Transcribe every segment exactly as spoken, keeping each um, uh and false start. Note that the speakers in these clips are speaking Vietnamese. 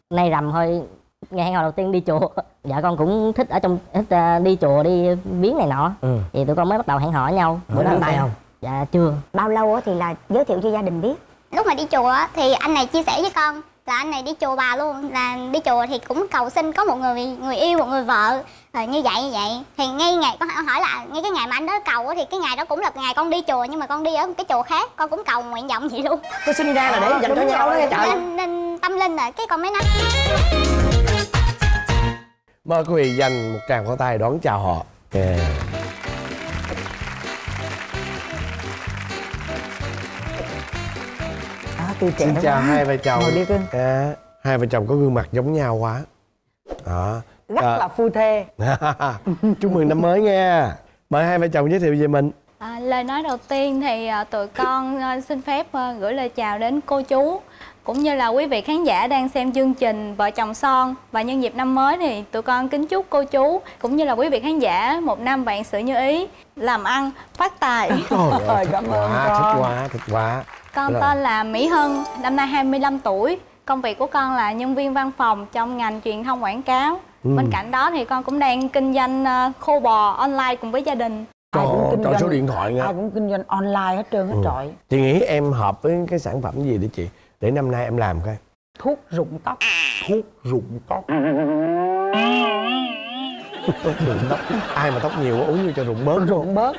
Nay rằm thôi, ngày hẹn hò đầu tiên đi chùa. Dạ con cũng thích ở trong thích uh, đi chùa đi viếng này nọ. Ừ. Thì tụi con mới bắt đầu hẹn hò với nhau. Bữa đó tay không? Dạ chưa. Bao lâu thì là giới thiệu cho gia đình biết? Lúc mà đi chùa thì anh này chia sẻ với con là anh này đi chùa bà luôn, là đi chùa thì cũng cầu xin có một người người yêu, một người vợ. Rồi như vậy như vậy thì ngay ngày con hỏi là ngay cái ngày mà anh đó cầu thì cái ngày đó cũng là ngày con đi chùa, nhưng mà con đi ở một cái chùa khác, con cũng cầu nguyện vọng vậy luôn. Tôi sinh ra là để dành cho nhau đó nghe trời. Nên, nên tâm linh rồi cái con mới nói. Mời quý vị dành một tràng pháo tay đón chào họ. Yeah. À, tôi trẻ Xin chào quá. hai vợ chồng. Ngồi đi cưng. À, hai vợ chồng có gương mặt giống nhau quá. Đó. Rất à. là phu thê. Chúc mừng năm mới nha. Mời hai vợ chồng giới thiệu về mình. À, lời nói đầu tiên thì uh, tụi con uh, xin phép uh, gửi lời chào đến cô chú cũng như là quý vị khán giả đang xem chương trình Vợ Chồng Son. Và nhân dịp năm mới thì tụi con kính chúc cô chú cũng như là quý vị khán giả một năm vạn sự như ý, làm ăn phát tài. Trời ơi, cảm ơn quá, con. thích quá, thích quá. Con Rồi. tên là Mỹ Hân, năm nay hai mươi lăm tuổi. Công việc của con là nhân viên văn phòng trong ngành truyền thông quảng cáo. Ừ. Bên cạnh đó thì con cũng đang kinh doanh uh, khô bò online cùng với gia đình. Trời, Ai cũng kinh cho doanh, số điện thoại nha. ai cũng kinh doanh online hết trơn hết Ừ. trọi. Chị nghĩ em hợp với cái sản phẩm gì để chị để năm nay em làm coi. Thuốc rụng tóc. Thuốc rụng tóc. Thuốc rụng tóc. Ai mà tóc nhiều uống vô cho rụng bớt. Rụng bớt.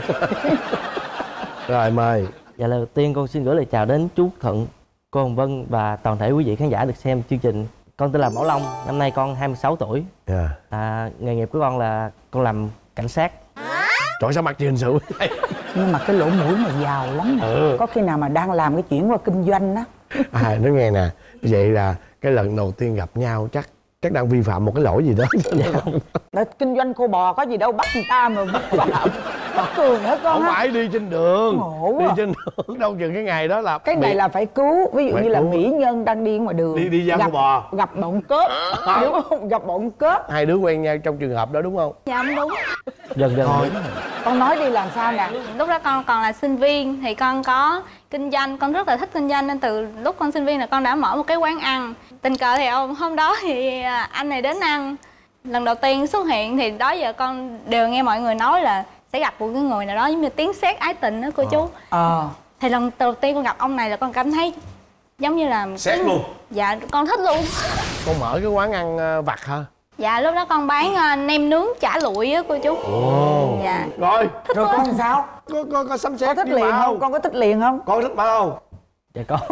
Rồi mời. Dạ lời đầu tiên con xin gửi lời chào đến chú Thuận, cô Hồng Vân và toàn thể quý vị khán giả được xem chương trình. Con tên là Bảo Long, năm nay con hai mươi sáu tuổi. Yeah. À, nghề nghiệp của con là con làm cảnh sát. Trời sao mặt chị hình sự. Nhưng mà cái lỗ mũi này giàu lắm nè. Ừ. Có khi nào mà đang làm cái chuyển qua kinh doanh á. À nói nghe nè, vậy là cái lần đầu tiên gặp nhau chắc chắc đang vi phạm một cái lỗi gì đó. Đã kinh doanh khô bò có gì đâu bắt người ta mà vi phạm. Mắc cười hả con? Không hả? phải đi trên đường. Ngộ Đi à. trên đường đâu chừng cái ngày đó là Cái này bị... là phải cứu. Ví dụ phải như là cứu. mỹ nhân đang đi ngoài đường, Đi đi giao gặp, khô bò. gặp bọn cướp, đúng không? Gặp bọn cướp. Hai đứa quen nhau trong trường hợp đó đúng không? Dạ không đúng. Dần dần. Thôi. Con nói đi làm sao nè. Lúc đó con còn là sinh viên thì con có kinh doanh, con rất là thích kinh doanh nên từ lúc con sinh viên là con đã mở một cái quán ăn. Tình cờ thì hôm đó thì anh này đến ăn. Lần đầu tiên xuất hiện thì đó giờ con đều nghe mọi người nói là sẽ gặp một cái người nào đó giống như tiếng sét ái tình đó cô chú. Ờ. Thì lần đầu tiên con gặp ông này là con cảm thấy giống như là Sét luôn. Dạ con thích luôn. Con mở cái quán ăn uh, vặt hả? Dạ lúc đó con bán uh, nem nướng chả lụi á cô chú. Ồ. Dạ. Rồi. Rồi con làm sao? Có có có sắm Có xét thích liền không? Con có thích liền không? Con thích bao? Dạ có.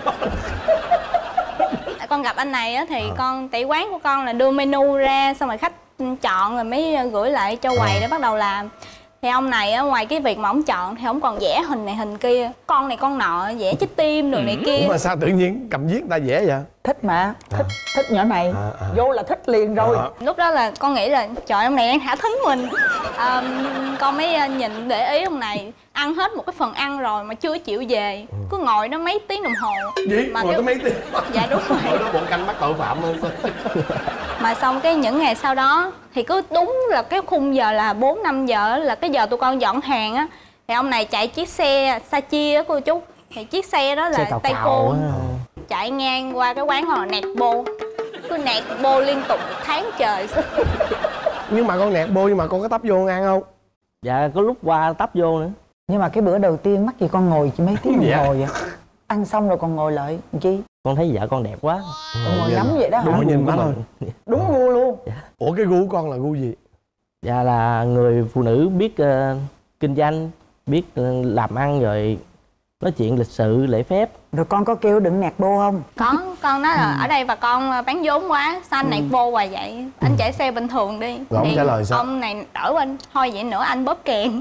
Con gặp anh này á thì à. con tại quán của con là đưa menu ra xong rồi khách chọn rồi mới gửi lại cho quầy để bắt đầu làm. Thì ông này á, ngoài cái việc mà ông chọn thì ông còn vẽ hình này hình kia, con này con nọ, vẽ trái tim đồ này kia. Ủa mà sao tự nhiên cầm viết ta vẽ vậy? Thích mà, thích, à. thích nhỏ này, à, à. vô là thích liền rồi. À. Lúc đó là con nghĩ là trời ông này đang thả thính mình. à, Con mới nhìn để ý ông này ăn hết một cái phần ăn rồi mà chưa chịu về, ừ. cứ ngồi đó mấy tiếng đồng hồ. Gì? Mà ngồi cái... đó mấy tiếng? Dạ đúng rồi. Ngồi đó bọn canh bắt tội phạm hơn. Mà xong cái những ngày sau đó thì cứ đúng là cái khung giờ là bốn năm giờ là cái giờ tụi con dọn hàng á, thì ông này chạy chiếc xe sa chia á cô chú. Thì chiếc xe đó là xe cào tay cào cô á. chạy ngang qua cái quán họ nẹt bô, cứ nẹt bô liên tục tháng trời. Nhưng mà con nẹt bô nhưng mà con có tấp vô ăn không? Dạ có lúc qua tấp vô nữa. Nhưng mà cái bữa đầu tiên mắc gì con ngồi chỉ mấy tiếng đồng dạ. hồ vậy? Ăn xong rồi còn ngồi lại làm chi? Con thấy vợ con đẹp quá. Con ngồi ngắm vậy đó hả? Đúng nhìn má thôi. Đúng gu luôn. Dạ. Ủa cái gu của con là gu gì? Dạ là người phụ nữ biết uh, kinh doanh, biết uh, làm ăn rồi nói chuyện lịch sự, lễ phép. Rồi con có kêu đừng nẹt bô không? Có, con nói là ừ. ở đây và con bán vốn quá, sao anh ừ. nẹt bô hoài vậy? Anh ừ. chạy xe bình thường đi. Rồi ông trả lời sao? Ông này đỡ anh, thôi vậy nữa anh bóp kèn.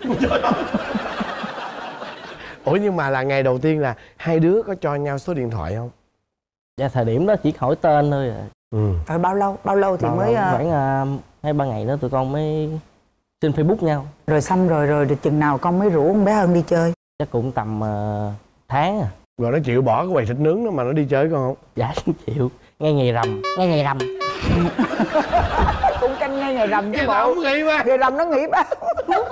Ủa nhưng mà là ngày đầu tiên là hai đứa có cho nhau số điện thoại không? Dạ thời điểm đó chỉ hỏi tên thôi à. Ừ. Rồi bao lâu, bao lâu thì bao mới... lâu? Khoảng uh, hai ba ngày đó tụi con mới xin Facebook nhau. Rồi xong rồi, rồi rồi chừng nào con mới rủ con bé Hân đi chơi? Chắc cũng tầm uh, tháng à. Rồi nó chịu bỏ cái quầy thịt nướng đó mà nó đi chơi con không? Dạ chịu, ngay ngày rằm. Ngay ngày rằm. Cũng canh ngay ngày rằm chứ bộ. Không nghĩ quá. Ngày rằm nó nghỉ ba.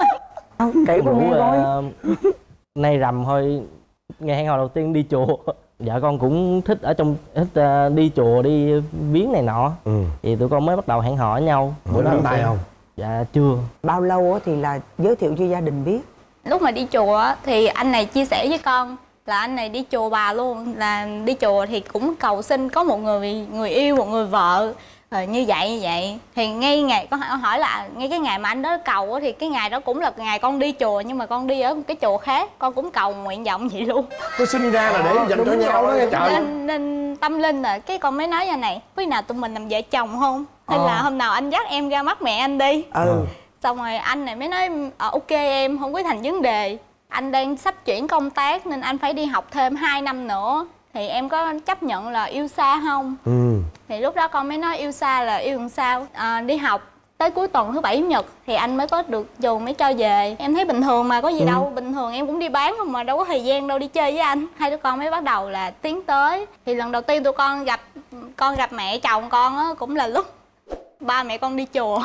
Kể con nghe coi. Uh, nay rằm thôi, ngày hẹn hò đầu tiên đi chùa. Dạ con cũng thích ở trong thích uh, đi chùa đi viếng này nọ. Ừ. Thì tụi con mới bắt đầu hẹn hò với nhau. Bữa đó tay không? Dạ chưa. Bao lâu thì là giới thiệu cho gia đình biết? Lúc mà đi chùa thì anh này chia sẻ với con là anh này đi chùa bà luôn, là đi chùa thì cũng cầu xin có một người người yêu, một người vợ. Rồi như vậy như vậy thì ngay ngày con hỏi là ngay cái ngày mà anh đó cầu thì cái ngày đó cũng là ngày con đi chùa, nhưng mà con đi ở một cái chùa khác, con cũng cầu nguyện vọng vậy luôn. Có sinh ra là để dành cho nhau đó nghe trời. Nên, nên tâm linh rồi cái con mới nói ra này, có nào tụi mình làm vợ chồng không, hay à. là hôm nào anh dắt em ra mắt mẹ anh đi. Ừ. Xong rồi anh này mới nói ờ, ok em, không có thành vấn đề. Anh đang sắp chuyển công tác nên anh phải đi học thêm hai năm nữa, thì em có chấp nhận là yêu xa không? Ừ. Thì lúc đó con mới nói yêu xa là yêu làm sao? À, đi học tới cuối tuần thứ bảy chủ nhật thì anh mới có được trường mới cho về. Em thấy bình thường mà, có gì ừ. đâu, bình thường em cũng đi bán không mà, đâu có thời gian đâu đi chơi với anh. Hai đứa con mới bắt đầu là tiến tới. Thì lần đầu tiên tụi con gặp con gặp mẹ chồng con á cũng là lúc ba mẹ con đi chùa.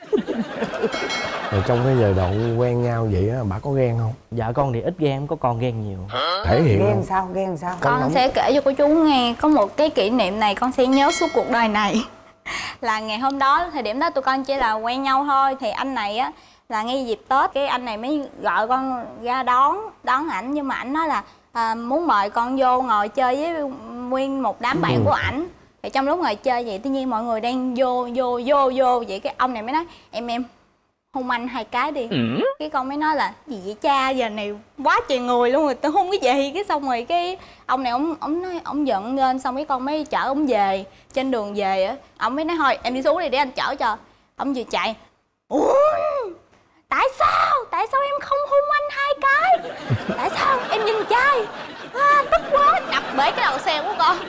Rồi trong cái giai đoạn quen nhau vậy á, bà có ghen không? Dạ con thì ít ghen, có con ghen nhiều. Thể hiện ghen không? sao, ghen sao? Con, con sẽ kể cho cô chú nghe, có một cái kỷ niệm này con sẽ nhớ suốt cuộc đời này. Là ngày hôm đó, thời điểm đó tụi con chỉ là quen nhau thôi. Thì anh này á, là ngay dịp Tết, cái anh này mới gọi con ra đón đón ảnh. Nhưng mà ảnh nói là à, muốn mời con vô ngồi chơi với nguyên một đám bạn của ảnh. Thì trong lúc ngồi chơi vậy, tự nhiên mọi người đang vô vô vô vô vậy, cái ông này mới nói em em hôn anh hai cái đi. Ừ. Cái con mới nói là gì vậy cha, giờ này quá trời người luôn rồi, tôi hôn cái gì. Cái xong rồi cái ông này ông ông nói ông giận lên, xong cái con mới chở ông về. Trên đường về á, ông mới nói thôi em đi xuống đi để anh chở cho. Ông vừa chạy, ủa tại sao tại sao em không hôn anh hai cái, tại sao em nhìn trai à, tức quá, đập bể cái đầu xe của con.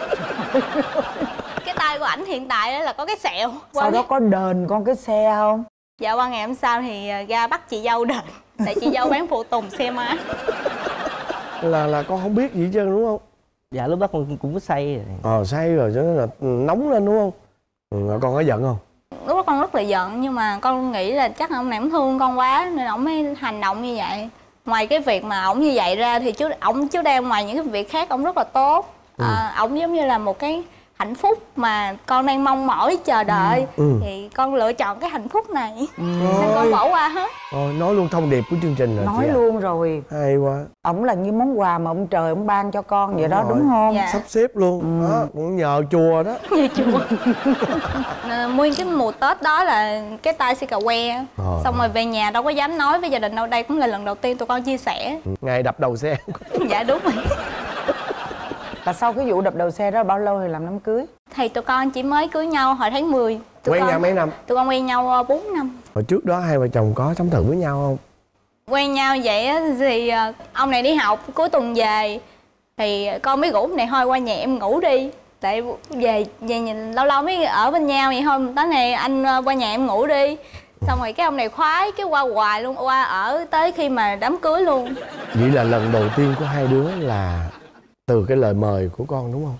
Cái tay của ảnh hiện tại đó là có cái sẹo. Sau đó có đền con cái xe không? Dạ qua ngày hôm sau thì ra bắt chị dâu đền, tại chị dâu bán phụ tùng xe má. Là là con không biết gì hết trơn đúng không? Dạ lúc đó con cũng có say rồi. Ờ say rồi cho nên là nóng lên đúng không? Ừ, con có giận không? Lúc đó con rất là giận, nhưng mà con nghĩ là chắc ông này cũng thương con quá nên ổng mới hành động như vậy. Ngoài cái việc mà ổng như vậy ra thì trước ổng trước đây ngoài những cái việc khác ổng rất là tốt. Ừ. À, ổng giống như là một cái hạnh phúc mà con đang mong mỏi chờ đợi. Ừ. Thì con lựa chọn cái hạnh phúc này. Ừ. Nên con bỏ qua hết. Ôi, nói luôn thông điệp của chương trình rồi. Nói luôn à. Rồi. Hay quá. Ổng là như món quà mà ông trời ông ban cho con vậy đúng đó rồi. Đúng không? Dạ. Sắp xếp luôn. Ừ. Đó, cũng nhờ chùa đó. Nhờ chùa. Nguyên cái mùa Tết đó là cái tay xì cà que. Ờ. Xong rồi về nhà đâu có dám nói với gia đình đâu, đây cũng là lần đầu tiên tụi con chia sẻ. Ừ. Ngày đập đầu xe. Dạ đúng rồi. Và sau cái vụ đập đầu xe đó bao lâu thì làm đám cưới? Thì tụi con chỉ mới cưới nhau hồi tháng mười. Tụi quen con, nhau mấy năm? Tụi con quen nhau bốn năm. Hồi trước đó hai vợ chồng có sống thử với nhau không? Quen nhau vậy á thì ông này đi học cuối tuần về thì con mới rủ này thôi qua nhà em ngủ đi. Tại về về nhìn lâu lâu mới ở bên nhau vậy thôi, tối nay anh qua nhà em ngủ đi. Xong rồi cái ông này khoái cái qua hoài luôn, qua ở tới khi mà đám cưới luôn. Vậy là lần đầu tiên của hai đứa là từ cái lời mời của con đúng không?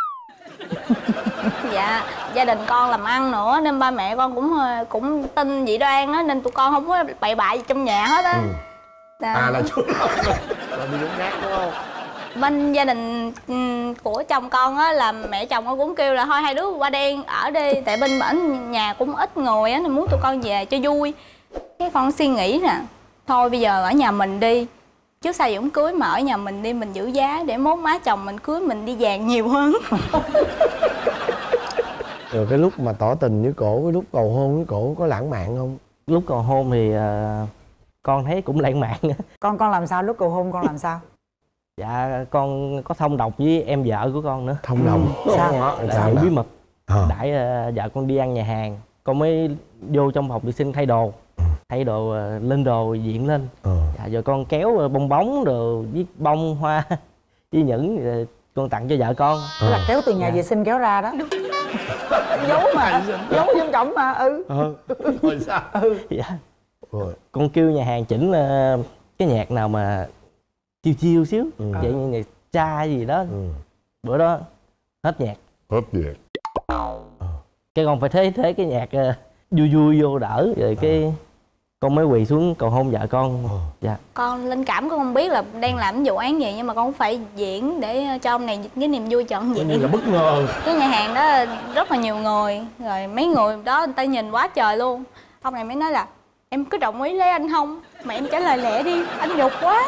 Dạ, gia đình con làm ăn nữa nên ba mẹ con cũng cũng tin dị đoan á, nên tụi con không có bậy bạ gì trong nhà hết á. Ừ. À, à là chú là đi giống khác đúng không? Bên gia đình của chồng con á là mẹ chồng con cũng kêu là thôi hai đứa qua đen ở đi, tại bên bển nhà cũng ít người á nên muốn tụi con về cho vui. Cái con suy nghĩ nè, thôi bây giờ ở nhà mình đi, trước sau gì cũng cưới mà ở nhà mình đi, mình giữ giá để mốt má chồng mình cưới mình đi vàng nhiều hơn. Rồi cái lúc mà tỏ tình với cổ, cái lúc cầu hôn với cổ có lãng mạn không? Lúc cầu hôn thì uh, con thấy cũng lãng mạn. Con con làm sao lúc cầu hôn con làm sao? Dạ con có thông đồng với em vợ của con nữa. Thông đồng? Ừ. Sao? Đó, sao bí mật. À. Đãi uh, vợ con đi ăn nhà hàng, con mới vô trong phòng vệ sinh thay đồ. Thay đồ uh, lên đồ diện lên. Ừ. Dạ, rồi con kéo uh, bong bóng rồi với bông hoa với những uh, con tặng cho vợ con. Đó là kéo từ nhà dạ. vệ sinh kéo ra đó. Giấu mà, giấu trong cổng mà. Ừ. Ừ. Rồi sao? Ừ. Dạ. Rồi. Con kêu nhà hàng chỉnh uh, cái nhạc nào mà chiêu chiêu xíu. Ừ. Vậy như nhạc cha gì đó. Ừ. Bữa đó hết nhạc. Hết nhạc. Cái con phải thế thế cái nhạc uh, vui vui vô đỡ rồi cái. Ừ. con mới quỳ xuống cầu hôn vợ con. Ờ. Dạ. Con linh cảm con không biết là đang làm vụ án gì, nhưng mà con cũng phải diễn để cho ông này cái niềm vui trọn Coi như vẹn. là bất ngờ. Cái nhà hàng đó rất là nhiều người, rồi mấy người đó người ta nhìn quá trời luôn. Ông này mới nói là em cứ đồng ý lấy anh không? Mà em trả lời lẹ đi, anh nhục quá.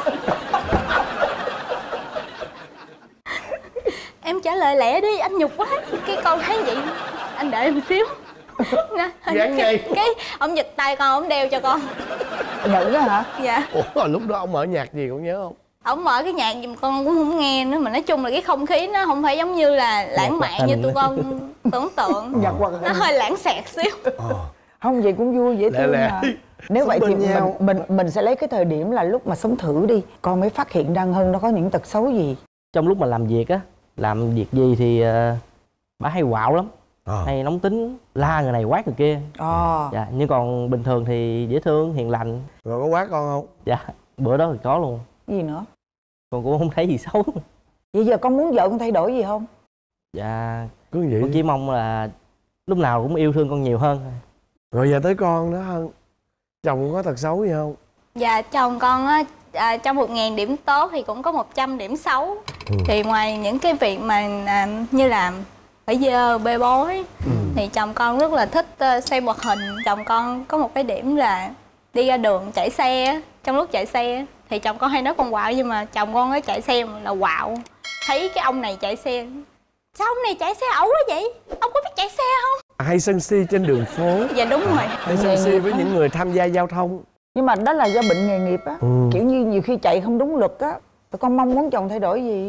Em trả lời lẹ đi, anh nhục quá. Cái con thấy vậy, anh đợi em xíu. Gán ngay. Cái, cái ông giật tay con, ông đeo cho con. Nữ đó hả? Dạ. Ủa rồi lúc đó ông mở nhạc gì cũng nhớ không? Ông mở cái nhạc gì mà con cũng không nghe nữa, mà nói chung là cái không khí nó không phải giống như là lãng mạn như tụi con tưởng tượng. Giật quật Nó hơi lãng xẹt xíu. Ờ. Không, vậy cũng vui dễ Lẹ thương lẹ. mà. Nếu Sống vậy thì bên nhau. mình, mình mình sẽ lấy cái thời điểm là lúc mà sống thử đi, con mới phát hiện Đăng Hân nó có những tật xấu gì. Trong lúc mà làm việc á, làm việc gì thì uh, bà hay quạo lắm. Ờ. Hay nóng tính, la người này quát người kia. Ờ. Dạ, nhưng còn bình thường thì dễ thương, hiền lành. Rồi có quát con không? Dạ, bữa đó thì có luôn. Gì nữa? Con cũng không thấy gì xấu. Vậy giờ con muốn vợ con thay đổi gì không? Dạ, Cứ vậy. con chỉ mong là lúc nào cũng yêu thương con nhiều hơn. Rồi giờ tới con đó Hân. Chồng có tật xấu gì không? Dạ, chồng con á, à, trong một ngàn điểm tốt thì cũng có một trăm điểm xấu. Ừ. Thì ngoài những cái việc mà à, như là phải dơ, bê bối, Ừ. thì chồng con rất là thích uh, xem hoạt hình. Chồng con có một cái điểm là đi ra đường chạy xe, trong lúc chạy xe thì chồng con hay nói con quạo, nhưng mà chồng con ấy chạy xe là quạo. Thấy cái ông này chạy xe, sao ông này chạy xe ẩu quá vậy? Ông có biết chạy xe không? Hay sân si trên đường phố. Dạ đúng rồi. Hay sân si với những người tham gia giao thông. Nhưng mà đó là do bệnh nghề nghiệp á. Ừ. Kiểu như nhiều khi chạy không đúng luật á. Tụi con mong muốn chồng thay đổi gì?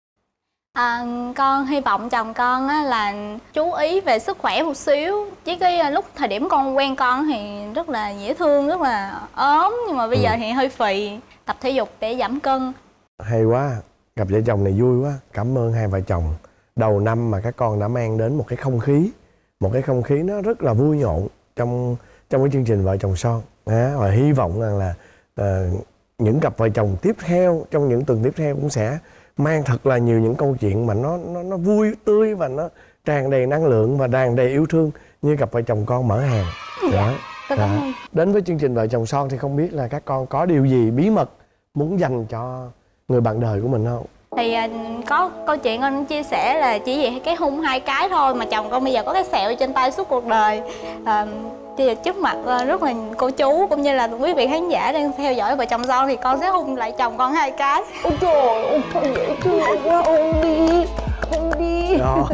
À, con hy vọng chồng con á, là chú ý về sức khỏe một xíu. Chứ cái lúc thời điểm con quen con thì rất là dễ thương, rất là ốm. Nhưng mà bây Ừ. giờ thì hơi phì, tập thể dục để giảm cân. Hay quá. Gặp vợ chồng này vui quá. Cảm ơn hai vợ chồng. Đầu năm mà các con đã mang đến một cái không khí, một cái không khí nó rất là vui nhộn trong trong cái chương trình Vợ Chồng Son. Đó, và hy vọng rằng là uh, những cặp vợ chồng tiếp theo trong những tuần tiếp theo cũng sẽ mang thật là nhiều những câu chuyện mà nó nó nó vui tươi và nó tràn đầy năng lượng và tràn đầy yêu thương như cặp vợ chồng con mở hàng. Đó. Tôi Đó. cảm ơn. Đến với chương trình Vợ Chồng Son thì không biết là các con có điều gì bí mật muốn dành cho người bạn đời của mình không? Thì à, có câu chuyện con chia sẻ là chỉ vì cái hung hai cái thôi mà chồng con bây giờ có cái sẹo trên tay suốt cuộc đời. À, thì trước mặt à, rất là cô chú cũng như là quý vị khán giả đang theo dõi Vợ Chồng Son thì con sẽ hung lại chồng con hai cái. Ôi trời ơi, thôi dễ thương quá, ôm đi, ôm đi. Rồi.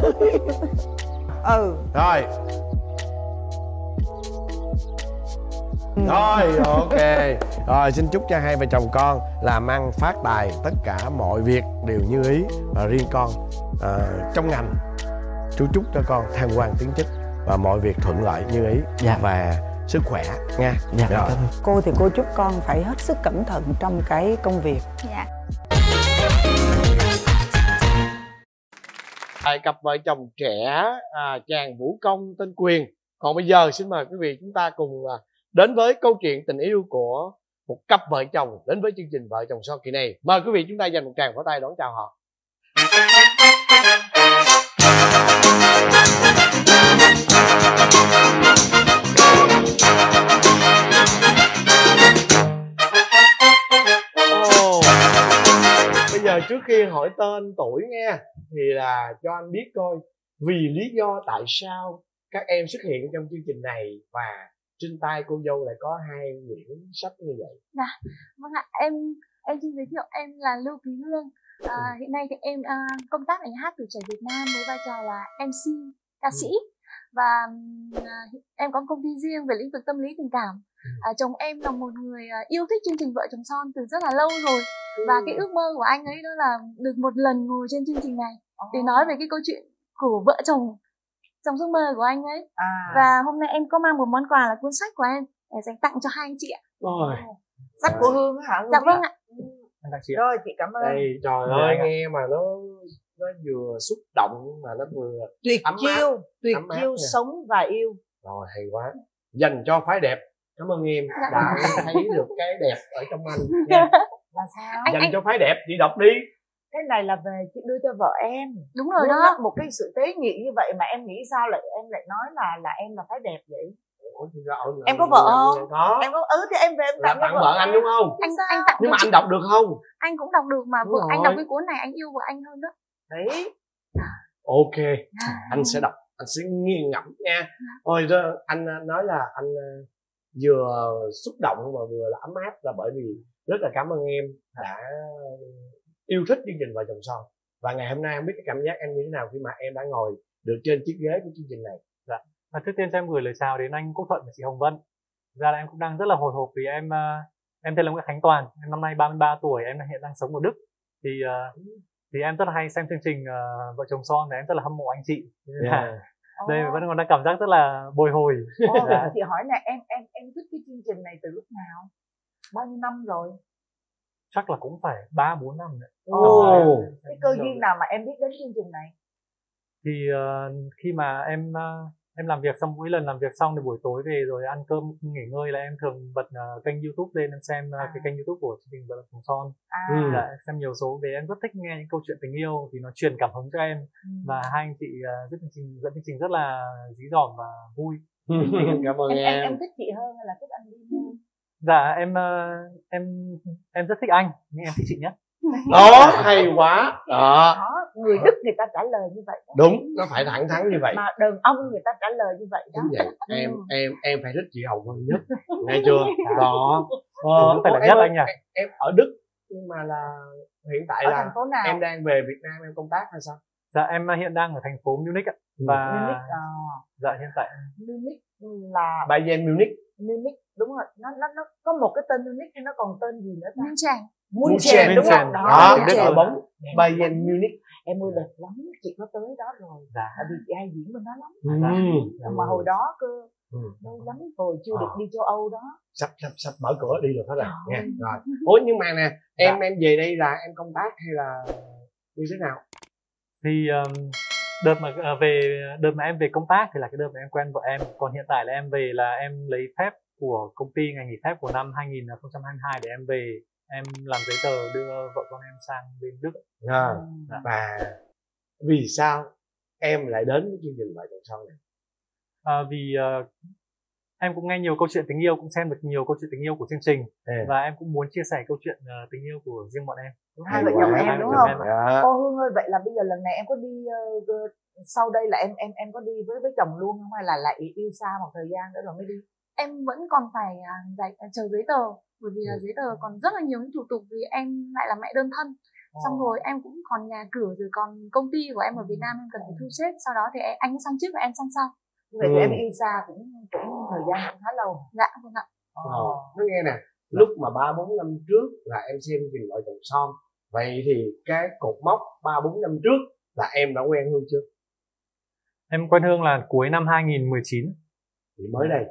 Ừ. Rồi. Rồi, ok. Rồi, xin chúc cho hai vợ chồng con làm ăn phát tài, tất cả mọi việc đều như ý. Và riêng con à, trong ngành, chú chúc cho con thăng quan tiến chức và mọi việc thuận lợi như ý. Dạ. Và sức khỏe nha. Dạ, Rồi. cảm ơn. Cô thì cô chúc con phải hết sức cẩn thận trong cái công việc. Dạ. Hai cặp vợ chồng trẻ, à, chàng vũ công tên Quyền. Còn bây giờ xin mời quý vị chúng ta cùng à, đến với câu chuyện tình yêu của một cặp vợ chồng đến với chương trình Vợ Chồng Son kỳ này. Mời quý vị chúng ta dành một tràng pháo tay đón chào họ. Oh. Bây giờ trước khi hỏi tên tuổi nghe thì là cho anh biết coi vì lý do tại sao các em xuất hiện trong chương trình này và trên tay cô dâu lại có hai quyển sách như vậy. Dạ, vâng ạ, em em xin giới thiệu em là Lưu Thúy Hương. À, Ừ. hiện nay thì em à, công tác ở nhà hát Tuổi Trẻ Việt Nam với vai trò là em xê, ca sĩ. Và à, em có một công ty riêng về lĩnh vực tâm lý tình cảm. À, chồng em là một người à, yêu thích chương trình Vợ Chồng Son từ rất là lâu rồi. Và cái ước mơ của anh ấy đó là được một lần ngồi trên chương trình này để nói về cái câu chuyện của vợ chồng trong giấc mơ của anh ấy. À. Và hôm nay em có mang một món quà là cuốn sách của em để dành tặng cho hai anh chị ạ. Rồi. Sách của Hương hả? Dạ vâng ạ. Rồi, chị cảm ơn. Đây trời Dạ. ơi nghe mà nó nó vừa xúc động mà nó vừa Tuyệt ấm áp, chiêu, tuyệt ấm áp chiêu nè. sống và yêu. Rồi hay quá. Dành cho phái đẹp. Cảm ơn em đã thấy được cái đẹp ở trong anh nha. Là sao? Anh- Dành anh- cho phái đẹp chị đọc đi. Cái này là về chị đưa cho vợ em. Đúng rồi Đúng đó. một cái sự tế nhị như vậy mà em nghĩ sao lại em lại nói là là em là phái đẹp vậy? Ủa, thì ra ở- Em có vợ không? Có. Em có ừ thì em về em Là tặng cho tặng vợ anh đúng không? anh anh tặng Nhưng mà cho anh đọc được không? anh cũng đọc được mà Đúng vợ anh đọc rồi. cái cuốn này anh yêu vợ anh hơn đó. đấy. Ok, anh sẽ đọc, anh sẽ nghiền ngẫm nha. Thôi đó, anh nói là anh vừa xúc động và vừa là ấm áp là bởi vì rất là cảm ơn em đã yêu thích chương trình Vợ Chồng Son. Và ngày hôm nay không biết cái cảm giác em như thế nào khi mà em đã ngồi được trên chiếc ghế của chương trình này. Dạ. Và trước tiên cho em gửi lời chào đến anh Quốc Thuận và chị Hồng Vân. Thực ra là em cũng đang rất là hồi hộp vì em uh, em tên là Nguyễn Khánh Toàn, em năm nay ba mươi ba tuổi, em hiện đang sống ở Đức. Thì uh, thì em rất là hay xem chương trình uh, Vợ Chồng Son và em rất là hâm mộ anh chị. Yeah. Đây vẫn còn đang cảm giác rất là bồi hồi. Ồ, chị hỏi nè, em em em thích cái chương trình này từ lúc nào? Bao nhiêu năm rồi? Chắc là cũng phải ba bốn năm nữa. Ồ. Cái cơ duyên nào mà em biết đến chương trình này? Thì uh, khi mà em uh, em làm việc xong, mỗi lần làm việc xong thì buổi tối về rồi ăn cơm nghỉ ngơi là em thường bật uh, kênh YouTube lên, em xem uh, À. cái kênh YouTube của chương trình Vợ Chồng Son. À, Ừ. Dạ, em xem nhiều số vì em rất thích nghe những câu chuyện tình yêu thì nó truyền cảm hứng cho em. ừ. Và hai anh chị uh, dẫn chương trình dẫn chương trình rất là dí dỏm và vui. Cảm ơn em, em em. em thích chị hơn hay là thích anh Vin hơn? Dạ em uh, em em rất thích anh nhưng em thích chị nhất. Đó, hay quá. Đó, Đó, người Đức người ta trả lời như vậy đó. đúng, nó phải thẳng thắn như vậy. Mà đàn ông người ta trả lời như vậy đó. Đúng vậy. Em Ừ. em em phải thích chị Hồng Vân nhất. Nghe chưa? Đó. Đúng phải là em nhất ơi, anh nhỉ? em, em ở Đức nhưng mà là hiện tại Ở là thành phố nào? em đang về Việt Nam em công tác hay sao? Dạ em uh, hiện đang ở thành phố Munich ạ. Và Munich, à, dạ hiện tại Munich là Bayern Munich. Munich đúng rồi, nó nó nó có một cái tên Munich hay nó còn tên gì nữa ta? Minh Tràng. Munchen đúng Munchen. không? Đó, Munchen. Đức đội bóng Bayern Munich. Em ơi đẹp lắm, chị có tới đó rồi. dạ Tại vì chị hay diễn bên đó lắm. Ừ. Nhưng mà hồi đó cơ Ừ. lâu lắm rồi chưa được Ờ. đi châu Âu đó. Sắp sắp sắp mở cửa đi được hết rồi Trời nha. ơi. Rồi. Ủa nhưng mà nè, em Dạ. em về đây là em công tác hay là như thế nào? thì um, đợt mà uh, về đợt mà em về công tác thì là cái đợt mà em quen vợ em, còn hiện tại là em về là em lấy phép của công ty, ngày nghỉ phép của năm hai nghìn không trăm hai mươi hai để em về em làm giấy tờ đưa vợ con em sang bên Đức. À, Dạ. và vì sao em lại đến với chương trình Vợ Chồng Son này? À, vì uh, em cũng nghe nhiều câu chuyện tình yêu, cũng xem được nhiều câu chuyện tình yêu của chương trình Ừ. và em cũng muốn chia sẻ câu chuyện uh, tình yêu của riêng bọn em. Hai vợ chồng quá. em Hai vợ đúng chồng không? em ạ. Dạ. Cô Hương ơi, vậy là bây giờ lần này em có đi uh, uh, sau đây là em em em có đi với với chồng luôn không hay là lại yêu xa một thời gian nữa rồi mới đi? Em vẫn còn phải à, giải, à, chờ giấy tờ bởi vì là Ừ. giấy tờ còn rất là nhiều những thủ tục vì em lại là mẹ đơn thân. Xong rồi em cũng còn nhà cửa rồi còn công ty của em ở Việt Nam em cần phải thu xếp, sau đó thì em, anh sang trước và em sang sau. Vậy thì Ừ. em yêu xa cũng cũng thời gian cũng khá lâu. Dạ vâng ạ. Ờ. Ờ, nói nghe nè, lúc mà ba bốn năm trước là em xem chương trình Vợ Chồng Son, vậy thì cái cột mốc ba bốn năm trước là em đã quen Hương chưa? Em quen Hương là cuối năm hai nghìn mười chín, Thì mới đây.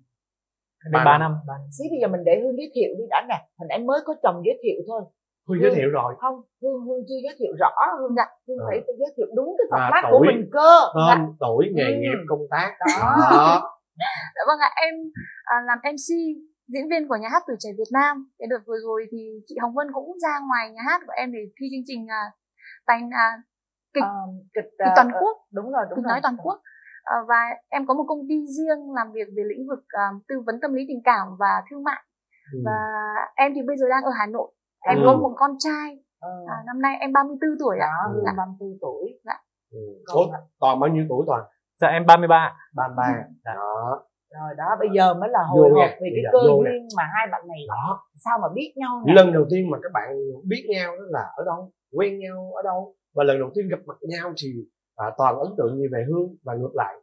đến Ba ba năm. năm. ba năm. Xí bây giờ mình để Hương giới thiệu đi đã nè. Hình em mới có chồng giới thiệu thôi. Hương giới thiệu rồi. Không, Hương Hương chưa giới thiệu rõ. Hương Dạ. Hương Ừ. phải phải giới thiệu đúng cái À, format tuổi. của mình cơ. Tên, tuổi, nghề Ừ. nghiệp, công tác. Đó. Đó. Dạ vâng ạ, em à, làm em xê, diễn viên của nhà hát Tuổi Trẻ Việt Nam. Cái đợt vừa rồi thì chị Hồng Vân cũng ra ngoài nhà hát của em để thi chương trình à, tài à, kịch Ờ, kịch, kịch ờ, toàn ờ, quốc, đúng rồi, đúng kịch rồi. nói toàn quốc. Ờ, và em có một công ty riêng làm việc về lĩnh vực à, tư vấn tâm lý tình cảm và thương mại. Ừ. Và em thì bây giờ đang ở Hà Nội. Em Ừ. có một con trai, Ờ, à, năm nay em ba mươi tư tuổi ạ. đó, Ừ. Hương ba mươi tư tuổi. Ừ. Ủa, Toàn bao nhiêu tuổi Toàn? Dạ em ba mươi ba. ba mươi ba. Dạ. Đó. Rồi đó, bây giờ mới là hồi Vô hộp nè, vì bây cái giờ cơ vô nè. duyên mà hai bạn này Đó. sao mà biết nhau nè. Lần đầu tiên mà các bạn biết nhau đó là ở đâu? Quen nhau ở đâu? Và lần đầu tiên gặp mặt nhau thì à, Toàn ấn tượng gì về Hương và ngược lại?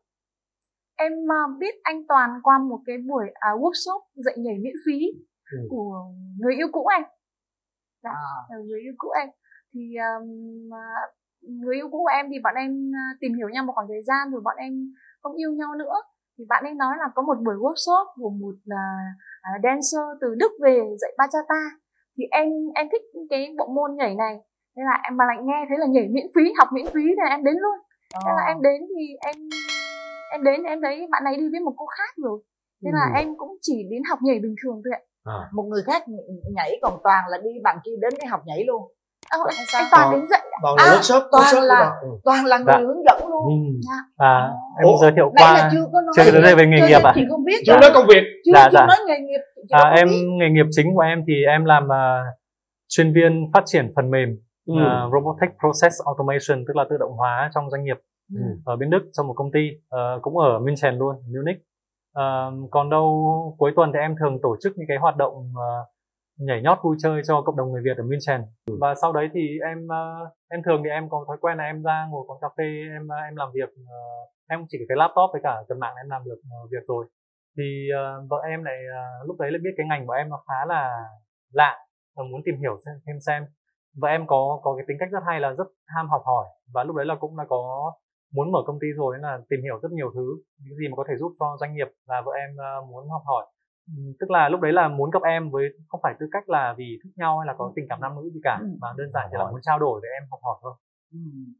Em à, biết anh Toàn qua một cái buổi à, workshop dạy nhảy miễn phí Ừ. của người yêu cũ anh. Dạ, À. ờ, người yêu cũ em thì um, à, người yêu cũ của em thì bọn em à, tìm hiểu nhau một khoảng thời gian rồi bọn em không yêu nhau nữa, thì bạn ấy nói là có một buổi workshop của một à, à, dancer từ Đức về dạy bachata, thì em em thích cái bộ môn nhảy này, thế là em mà lại nghe thấy là nhảy miễn phí, học miễn phí thì em đến luôn. Thế là Ờ. em đến thì em em đến thì em thấy bạn này đi với một cô khác rồi, thế là Ừ. em cũng chỉ đến học nhảy bình thường thôi ạ. À. Một người khác nh- nhảy còn Toàn là đi bạn kia đến để học nhảy luôn. Ờ, sao? anh Toàn Toàn- đến dạy ạ. Toàn là À, workshop, toàn workshop là- của bạn. Ừ. Toàn là người Dạ. hướng dẫn luôn. Ừ. Dạ. À, em Ủa, giới thiệu Nãy là qua chưa có nói chưa nói về nghề chưa- nghiệp à? Chị không biết. Chưa Dạ. nói công việc. Chưa, Dạ, chưa dạ. nói nghề nghiệp. Chị À, không em biết. nghề nghiệp chính của em thì em làm uh, chuyên viên phát triển phần mềm Ừ. uh, Robotic Process Automation, tức là tự động hóa trong doanh nghiệp Ừ. ở bên Đức trong một công ty uh, cũng ở München luôn, Munich. Uh, còn đâu cuối tuần thì em thường tổ chức những cái hoạt động uh, nhảy nhót vui chơi cho cộng đồng người Việt ở München. Ừ. Và sau đấy thì em uh, em thường thì em có thói quen là em ra ngồi quán cà phê, em uh, em làm việc, uh, em chỉ có cái laptop với cả cầm mạng em làm được uh, việc rồi. Thì uh, vợ em lại uh, lúc đấy lại biết cái ngành của em nó khá là lạ và muốn tìm hiểu xem thêm xem. Vợ em có có cái tính cách rất hay là rất ham học hỏi, và lúc đấy là cũng đã có muốn mở công ty rồi nên là tìm hiểu rất nhiều thứ, những gì mà có thể giúp cho doanh nghiệp và vợ em uh, muốn học hỏi. Ừm, tức là lúc đấy là muốn gặp em với không phải tư cách là vì thích nhau hay là có tình cảm nam nữ gì cả, Ừ. mà đơn giản chỉ là muốn trao đổi với em, học hỏi thôi. Ừ.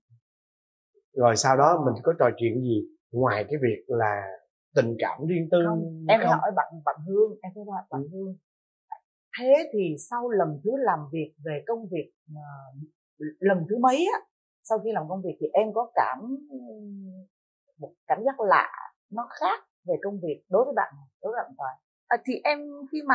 Rồi sau đó mình có trò chuyện gì ngoài cái việc là tình cảm riêng tư Không, em phải không? hỏi bạn bạn Hương, em phải hỏi bạn Hương. Thế thì sau lần thứ làm việc về công việc uh, lần thứ mấy á, sau khi làm công việc thì em có cảm một cảm giác lạ, nó khác về công việc đối với bạn, đối với bạn Toàn? À, thì em khi mà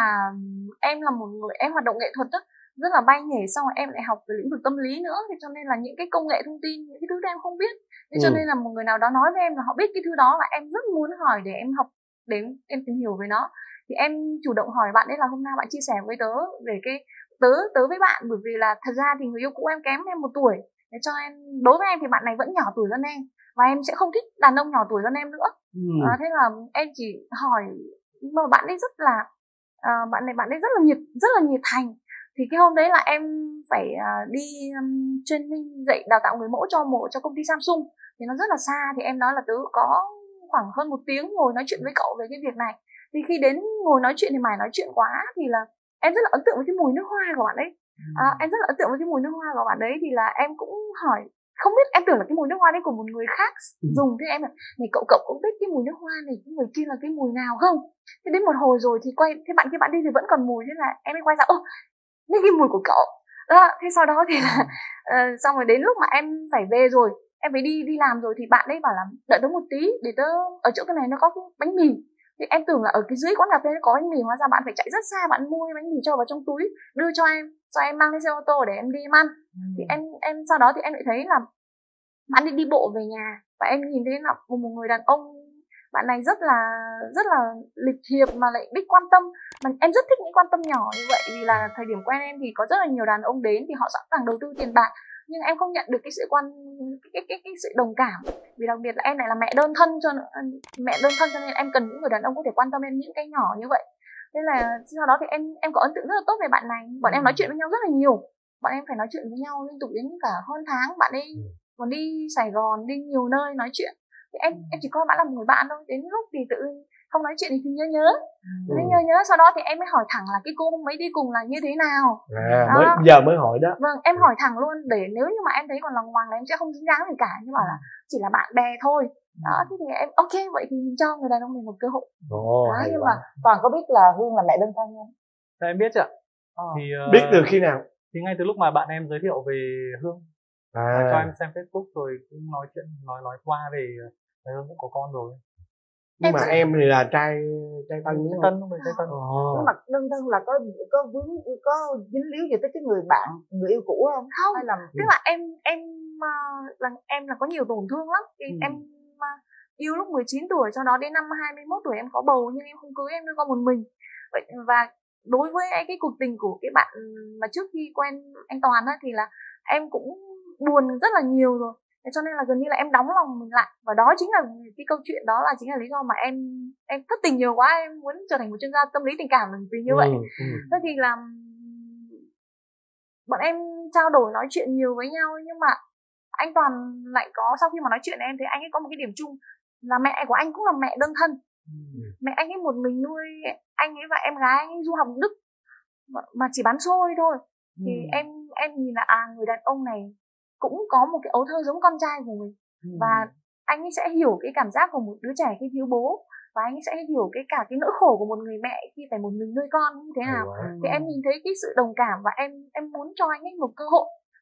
em là một người em hoạt động nghệ thuật á, rất là bay nhảy, xong rồi em lại học về lĩnh vực tâm lý nữa, thì cho nên là những cái công nghệ thông tin, những cái thứ đó em không biết. Thế cho Ừ. nên là một người nào đó nói với em là họ biết cái thứ đó, là em rất muốn hỏi để em học, để em tìm hiểu về nó. Thì em chủ động hỏi bạn ấy là hôm nay bạn chia sẻ với tớ về cái tớ tớ với bạn, bởi vì là thật ra thì người yêu cũ em kém em một tuổi, để cho em, đối với em thì bạn này vẫn nhỏ tuổi hơn em, và em sẽ không thích đàn ông nhỏ tuổi hơn em nữa. Ừ. À, thế là em chỉ hỏi, mà bạn ấy rất là à, bạn này bạn ấy rất là nhiệt rất là nhiệt thành. Thì cái hôm đấy là em phải uh, đi um, training dạy đào tạo người mẫu cho một cho công ty Samsung, thì nó rất là xa, thì em nói là tớ có khoảng hơn một tiếng ngồi nói chuyện với cậu về cái việc này. Thì khi đến ngồi nói chuyện thì mải nói chuyện quá, thì là em rất là ấn tượng với cái mùi nước hoa của bạn ấy. À, em rất là ấn tượng với cái mùi nước hoa của bạn ấy, thì là em cũng hỏi, không biết, em tưởng là cái mùi nước hoa đấy của một người khác dùng. Thế em là này, cậu cậu cũng biết cái mùi nước hoa này cái người kia là cái mùi nào không? Thế đến một hồi rồi thì quay, thế bạn kia bạn đi thì vẫn còn mùi, thế là em mới quay ra, ô, đây cái mùi của cậu đó. Thế sau đó thì là uh, xong rồi đến lúc mà em phải về rồi, em phải đi đi làm rồi, thì bạn ấy bảo là đợi tớ một tí, để tớ ở chỗ cái này nó có cái bánh mì. Thì em tưởng là ở cái dưới quán cà phê nó có bánh mì, hóa ra bạn phải chạy rất xa, bạn mua cái bánh mì cho vào trong túi đưa cho em, cho em mang lên xe ô tô để em đi em ăn. Ừ. Thì em em sau đó thì em lại thấy là bạn đi đi bộ về nhà, và em nhìn thấy là một, một người đàn ông, bạn này rất là rất là lịch thiệp mà lại biết quan tâm. Mà em rất thích những quan tâm nhỏ như vậy, vì là thời điểm quen em thì có rất là nhiều đàn ông đến thì họ sẵn sàng đầu tư tiền bạc, nhưng em không nhận được cái sự quan cái cái cái, cái sự đồng cảm, vì đặc biệt là em lại là mẹ đơn thân, cho mẹ đơn thân cho nên em cần những người đàn ông có thể quan tâm em những cái nhỏ như vậy. Thế là sau đó thì em em có ấn tượng rất là tốt về bạn này. Bọn em nói chuyện với nhau rất là nhiều, bọn em phải nói chuyện với nhau liên tục đến cả hơn tháng. Bạn ấy còn đi Sài Gòn, đi nhiều nơi nói chuyện. Thì em em chỉ coi bạn là một người bạn thôi. Đến lúc thì tự không nói chuyện thì nhớ nhớ ừ. nhớ nhớ sau đó thì em mới hỏi thẳng là cái cô mới đi cùng là như thế nào. À, mới giờ mới hỏi đó. Vâng, em hỏi thẳng luôn, để nếu như mà em thấy còn lòng hoàng là em sẽ không dính dáng gì cả, nhưng mà là chỉ là bạn bè thôi. Đó, thế thì em ok, vậy thì mình cho người đàn ông này một cơ hội. Ồ, đó, nhưng quá. Mà Toàn có biết là Hương là mẹ đơn thân không? Dạ, em biết ạ. Ờ. Thì uh, biết từ khi nào? Thì ngay từ lúc mà bạn em giới thiệu về Hương, à. cho em xem Facebook rồi cũng nói chuyện nói nói qua về Hương cũng có con rồi. Nhưng em mà sẽ... em thì là trai trai tân đúng không? Tân không phải trai tân. Nhưng mà đơn thân là có có vướng có dính líu gì tới cái người bạn, người yêu cũ không? Không. Hay là tức là em em là em là có nhiều tổn thương lắm. Thì ừ. em yêu lúc mười chín tuổi, sau đó đến năm hai mươi mốt tuổi em có bầu, nhưng em không cưới, em nuôi con một mình. Vậy và đối với cái cuộc tình của cái bạn mà trước khi quen anh Toàn á, thì là em cũng buồn rất là nhiều rồi. Thế cho nên là gần như là em đóng lòng mình lại, và đó chính là cái câu chuyện, đó là chính là lý do mà em em thất tình nhiều quá, em muốn trở thành một chuyên gia tâm lý tình cảm vì như vậy. Ừ, ừ. Thế thì là bọn em trao đổi nói chuyện nhiều với nhau, nhưng mà anh Toàn lại có, sau khi mà nói chuyện em thấy anh ấy có một cái điểm chung là mẹ của anh cũng là mẹ đơn thân. Ừ. Mẹ anh ấy một mình nuôi anh ấy và em gái anh ấy du học Đức mà chỉ bán xôi thôi. Thì ừ. em em nhìn là à, người đàn ông này cũng có một cái ấu thơ giống con trai của mình. Ừ. Và anh ấy sẽ hiểu cái cảm giác của một đứa trẻ khi thiếu bố, và anh ấy sẽ hiểu cái cả cái nỗi khổ của một người mẹ khi phải một mình nuôi con như thế nào. Ừ. Thì em nhìn thấy cái sự đồng cảm, và em em muốn cho anh ấy một cơ hội.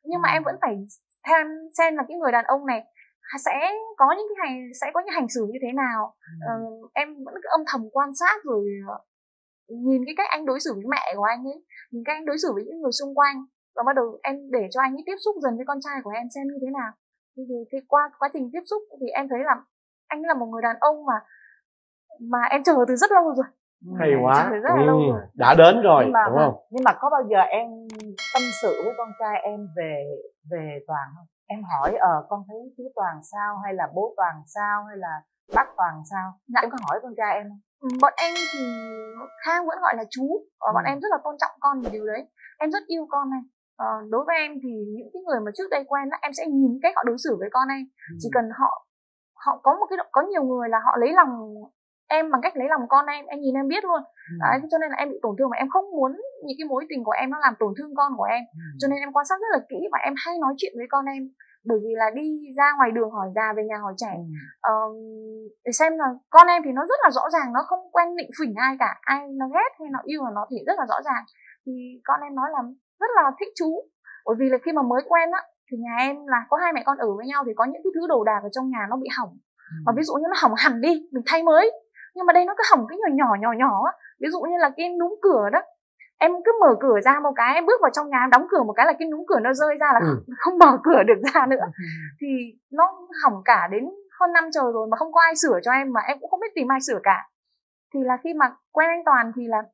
nhưng mà Ừ. em vẫn phải xem xem là cái người đàn ông này sẽ có những cái hành sẽ có những hành xử như thế nào. Ừ. Ờ, em vẫn cứ âm thầm quan sát rồi ờ, nhìn cái cách anh đối xử với mẹ của anh ấy, nhìn cách anh đối xử với những người xung quanh, và bắt đầu em để cho anh ấy tiếp xúc dần với con trai của em xem như thế nào. Thì, thì, thì qua quá trình tiếp xúc thì em thấy là anh là một người đàn ông mà mà em chờ từ rất lâu rồi. Hay Em quá. chờ từ rất là lâu Ừ, rồi. đã đến rồi nhưng mà đúng không? nhưng mà có bao giờ em tâm sự với con trai em về về Toàn không? Em hỏi ờ con thấy chú Toàn sao, hay là bố Toàn sao, hay là bác Toàn sao? Dạ. Em có hỏi con trai em không? Ừ, bọn em thì Khang vẫn gọi là chú, và bọn Ừ. em rất là tôn trọng con vì điều đấy. Em rất yêu con này. Ờ, đối với em thì những cái người mà trước đây quen á, em sẽ nhìn cách họ đối xử với con em. Ừ. Chỉ cần họ họ có một cái có nhiều người là họ lấy lòng em bằng cách lấy lòng con em, em nhìn em biết luôn. Ừ. Đấy, cho nên là em bị tổn thương, mà em không muốn những cái mối tình của em nó làm tổn thương con của em. Ừ. Cho nên em quan sát rất là kỹ và em hay nói chuyện với con em, bởi vì là đi ra ngoài đường hỏi già về nhà hỏi trẻ, Ừ. ờ, để xem là con em thì nó rất là rõ ràng, nó không quen định phỉnh ai cả, ai nó ghét hay nó yêu là nó thì rất là rõ ràng. Thì con em nói là rất là thích chú, bởi vì là khi mà mới quen á thì nhà em là có hai mẹ con ở với nhau, thì có những cái thứ đồ đạc ở trong nhà nó bị hỏng, Ừ. và ví dụ như nó hỏng hẳn đi mình thay mới, nhưng mà đây nó cứ hỏng cái nhỏ nhỏ nhỏ nhỏ á. Ví dụ như là cái núm cửa đó, em cứ mở cửa ra một cái, em bước vào trong nhà em đóng cửa một cái là cái núm cửa nó rơi ra là Ừ. không mở cửa được ra nữa. Thì nó hỏng cả đến hơn năm trời rồi mà không có ai sửa cho em, mà em cũng không biết tìm ai sửa cả. Thì là khi mà quen anh Toàn thì là,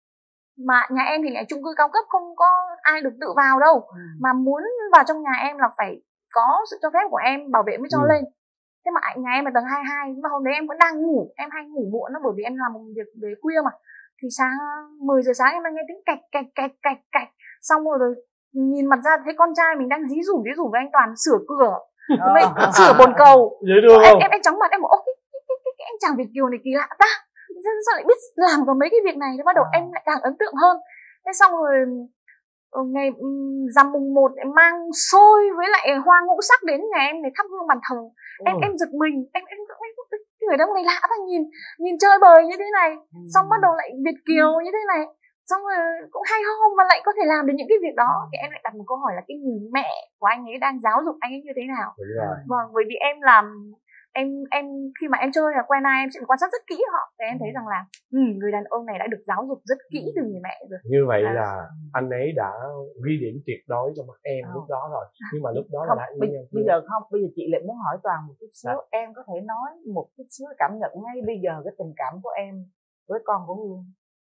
mà nhà em thì lại chung cư cao cấp, không có ai được tự vào đâu, Ừ. mà muốn vào trong nhà em là phải có sự cho phép của em bảo vệ mới cho Ừ. lên. Thế mà nhà em ở tầng hai mươi hai, nhưng mà hôm đấy em vẫn đang ngủ, em hay ngủ muộn đó, bởi vì em làm việc về khuya mà. Thì sáng mười giờ sáng em đang nghe tiếng cạch cạch cạch cạch cạch, xong rồi, rồi nhìn mặt ra thấy con trai mình đang dí rủi dí rủi với anh Toàn sửa cửa, Ờ. vậy sửa bồn cầu. Dễ thương em, không? em em chóng mặt, em bảo ô cái, cái, cái, cái, cái anh chàng Việt kiều này kỳ lạ ta, sao lại biết làm có mấy cái việc này. Thế bắt đầu À. em lại càng ấn tượng hơn. Thế xong rồi ngày rằm mùng một em mang xôi với lại hoa ngũ sắc đến nhà em để thắp hương bàn thờ. Em em giật mình, em em em người đàn ông này lạ ta, nhìn nhìn chơi bời như thế này, Ừ. xong bắt đầu lại Việt kiều như thế này, xong rồi cũng hay ho mà lại có thể làm được những cái việc đó. Thì em lại đặt một câu hỏi là cái người mẹ của anh ấy đang giáo dục anh ấy như thế nào. Đúng rồi. Vâng, bởi vì em làm em em khi mà em chơi là quen ai em sẽ quan sát rất kỹ họ, để em thấy rằng là ừ, người đàn ông này đã được giáo dục rất kỹ từ người mẹ rồi. Như vậy À. là anh ấy đã ghi điểm tuyệt đối cho mắt em Ờ. lúc đó rồi. Nhưng mà lúc đó Không, là đã bây, yêu nhau bây chưa? giờ không, bây giờ chị lại muốn hỏi Toàn một chút xíu. Dạ. Em có thể nói một chút xíu cảm nhận ngay bây giờ cái tình cảm của em với con của Hương.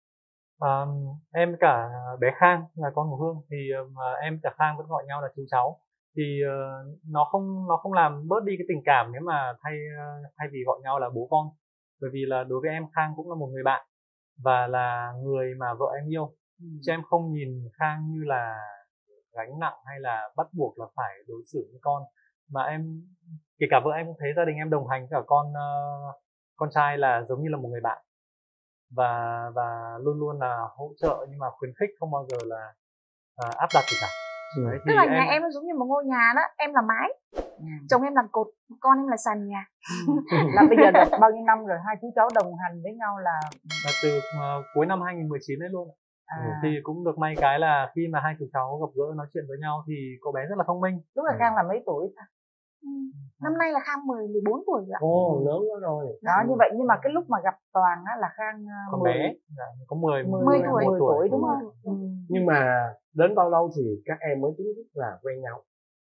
À, em cả bé Khang là con của Hương thì mà em cả Khang vẫn gọi nhau là chú cháu, thì uh, nó không nó không làm bớt đi cái tình cảm nếu mà thay uh, thay vì gọi nhau là bố con, bởi vì là đối với em Khang cũng là một người bạn và là người mà vợ em yêu. Ừ. Chứ em không nhìn Khang như là gánh nặng hay là bắt buộc là phải đối xử với con, mà em kể cả vợ em cũng thấy gia đình em đồng hành với cả con uh, con trai là giống như là một người bạn, và và luôn luôn là hỗ trợ nhưng mà khuyến khích, không bao giờ là uh, áp đặt gì cả. Ừ. Đấy, Tức là nhà em nó giống như một ngôi nhà đó, em là mái, Ừ. chồng em là cột, con em là sàn nhà. Là bây giờ được bao nhiêu năm rồi hai chú cháu đồng hành với nhau là là từ uh, cuối năm hai nghìn mười chín đấy luôn. à, Thì cũng được may cái là khi mà hai chú cháu gặp gỡ nói chuyện với nhau thì cô bé rất là thông minh. lúc là Khang là mấy tuổi ta? Ừ. Năm nay là Khang mười, mười bốn tuổi rồi ạ. Ồ, lớn quá rồi. Đó, như vậy nhưng mà cái lúc mà gặp Toàn á là Khang uh, Con mười, bé dạ, có mười, mười, mười tuổi. mười tuổi đúng không? Ừ. Nhưng mà đến bao lâu thì các em mới chính thức là quen nhau?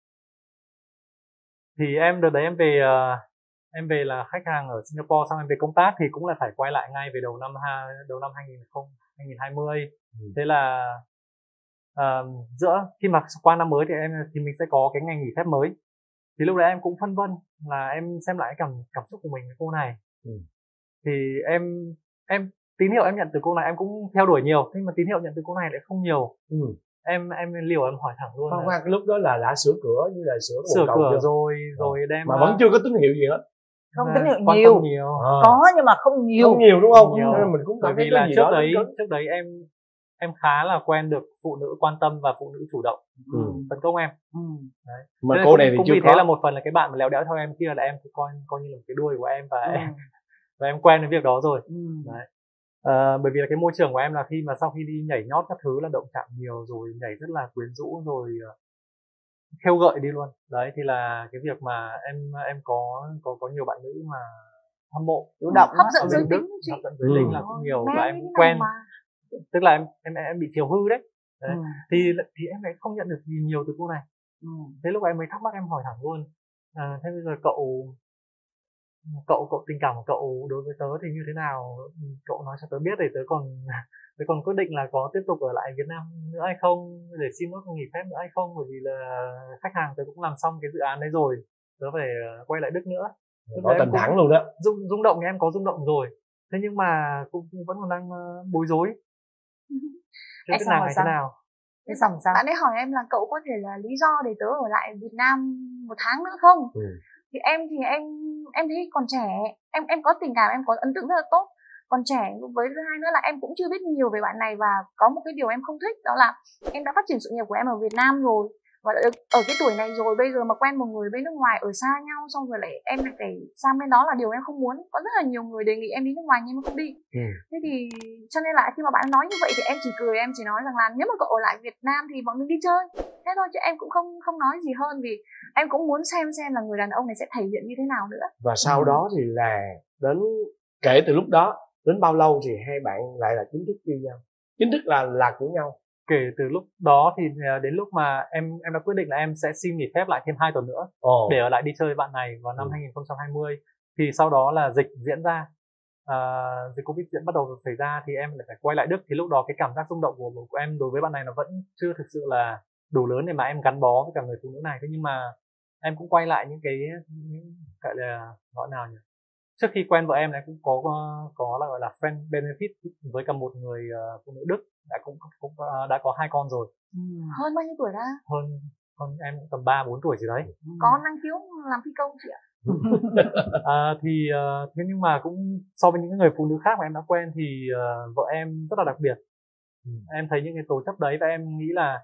Thì em đợt đấy em về uh, em về là khách hàng ở Singapore, xong em về công tác thì cũng là phải quay lại ngay về đầu năm ha, đầu năm hai nghìn hai mươi. Ừ. Thế là uh, giữa khi mà qua năm mới thì em thì mình sẽ có cái ngày nghỉ phép mới. Thì lúc đấy em cũng phân vân là em xem lại cảm cảm xúc của mình với cô này. Ừ. Thì em em tín hiệu em nhận từ cô này em cũng theo đuổi nhiều, nhưng mà tín hiệu nhận từ cô này lại không nhiều. Ừ. Em em liều em hỏi thẳng luôn. Khoan là, khoan, cái lúc đó là đã sửa cửa như là sửa cái sửa bồn cầu cửa chưa? rồi rồi đem Mà vẫn chưa có tín hiệu gì hết. Không là tín hiệu quan nhiều. tâm nhiều. À. Có nhưng mà không nhiều. Không nhiều đúng không? Nhiều. Nên mình cũng Bởi cảm thấy vì có là gì trước đó đấy cứng cứng. trước đấy em em khá là quen được phụ nữ quan tâm và phụ nữ chủ động Ừ. tấn công em. Ừ. Mà Thế cô cũng, này thì cũng chưa vì có. thế là một phần là cái bạn mà léo đẽo theo em kia là em thì coi coi như là một cái đuôi của em, và Ừ. em và em quen với việc đó rồi. Ừ. Đấy. À, bởi vì là cái môi trường của em là khi mà sau khi đi nhảy nhót các thứ là động chạm nhiều rồi, nhảy rất là quyến rũ rồi, khêu gợi đi luôn. Đấy thì là cái việc mà em em có có có nhiều bạn nữ mà hâm mộ, chủ động hấp á. dẫn giới tính chị. hấp dẫn giới tính là cũng nhiều, và Mê em như cũng thế nào quen, mà. tức là em em em bị chiều hư đấy. Đấy. Ừ. thì thì em lại không nhận được gì nhiều từ cô này. Ừ. Thế lúc em mới thắc mắc, em hỏi thẳng luôn, à, thế bây giờ cậu cậu cậu tình cảm của cậu đối với tớ thì như thế nào, cậu nói cho tớ biết để tớ còn tớ còn quyết định là có tiếp tục ở lại Việt Nam nữa hay không, để xin nốt nghỉ phép nữa hay không, bởi vì là khách hàng tớ cũng làm xong cái dự án đấy rồi, tớ phải quay lại Đức nữa. Có tình thẳng luôn đó. Rung, rung động thì em có rung động rồi, thế nhưng mà cũng, cũng vẫn còn đang bối rối, chưa biết nàng này thế nào. Thế xong sao? Bạn ấy hỏi em là cậu có thể là lý do để tớ ở lại Việt Nam một tháng nữa không? Ừ. Thì em thì em em thấy còn trẻ, em em có tình cảm, em có ấn tượng rất là tốt. Còn trẻ, với thứ hai nữa là em cũng chưa biết nhiều về bạn này, và có một cái điều em không thích, đó là em đã phát triển sự nghiệp của em ở Việt Nam rồi, và ở cái tuổi này rồi, bây giờ mà quen một người bên nước ngoài ở xa nhau, xong rồi lại em lại phải sang bên đó là điều em không muốn. Có rất là nhiều người đề nghị em đi nước ngoài nhưng mà không đi. Ừ. Thế thì cho nên là khi mà bạn nói như vậy thì em chỉ cười, em chỉ nói rằng là nếu mà cậu ở lại Việt Nam thì bọn mình đi chơi, thế thôi, chứ em cũng không không nói gì hơn, vì em cũng muốn xem xem là người đàn ông này sẽ thể hiện như thế nào nữa. Và sau đó thì là đến kể từ lúc đó đến bao lâu thì hai bạn lại là chính thức yêu nhau, chính thức là là của nhau? Kể từ lúc đó thì đến lúc mà em em đã quyết định là em sẽ xin nghỉ phép lại thêm hai tuần nữa Ồ. để ở lại đi chơi với bạn này vào năm ừ. hai nghìn không trăm hai mươi. Thì sau đó là dịch diễn ra, à, dịch Covid diễn bắt đầu xảy ra, thì em lại phải quay lại Đức. Thì lúc đó cái cảm giác rung động của, của em đối với bạn này nó vẫn chưa thực sự là đủ lớn để mà em gắn bó với cả người phụ nữ này. Thế nhưng mà em cũng quay lại những cái những gọi là gọi nào nhỉ, trước khi quen vợ em này cũng có có là gọi là friend benefit với cả một người uh, phụ nữ Đức đã cũng cũng uh, đã có hai con rồi. Ừ. Hơn bao nhiêu tuổi đã? Hơn hơn em cũng tầm ba bốn tuổi gì đấy. Ừ. Có năng khiếu làm phi công chị ạ? à, thì uh, thế nhưng mà cũng so với những người phụ nữ khác mà em đã quen thì uh, vợ em rất là đặc biệt. Ừ. Em thấy những cái tố chất đấy và em nghĩ là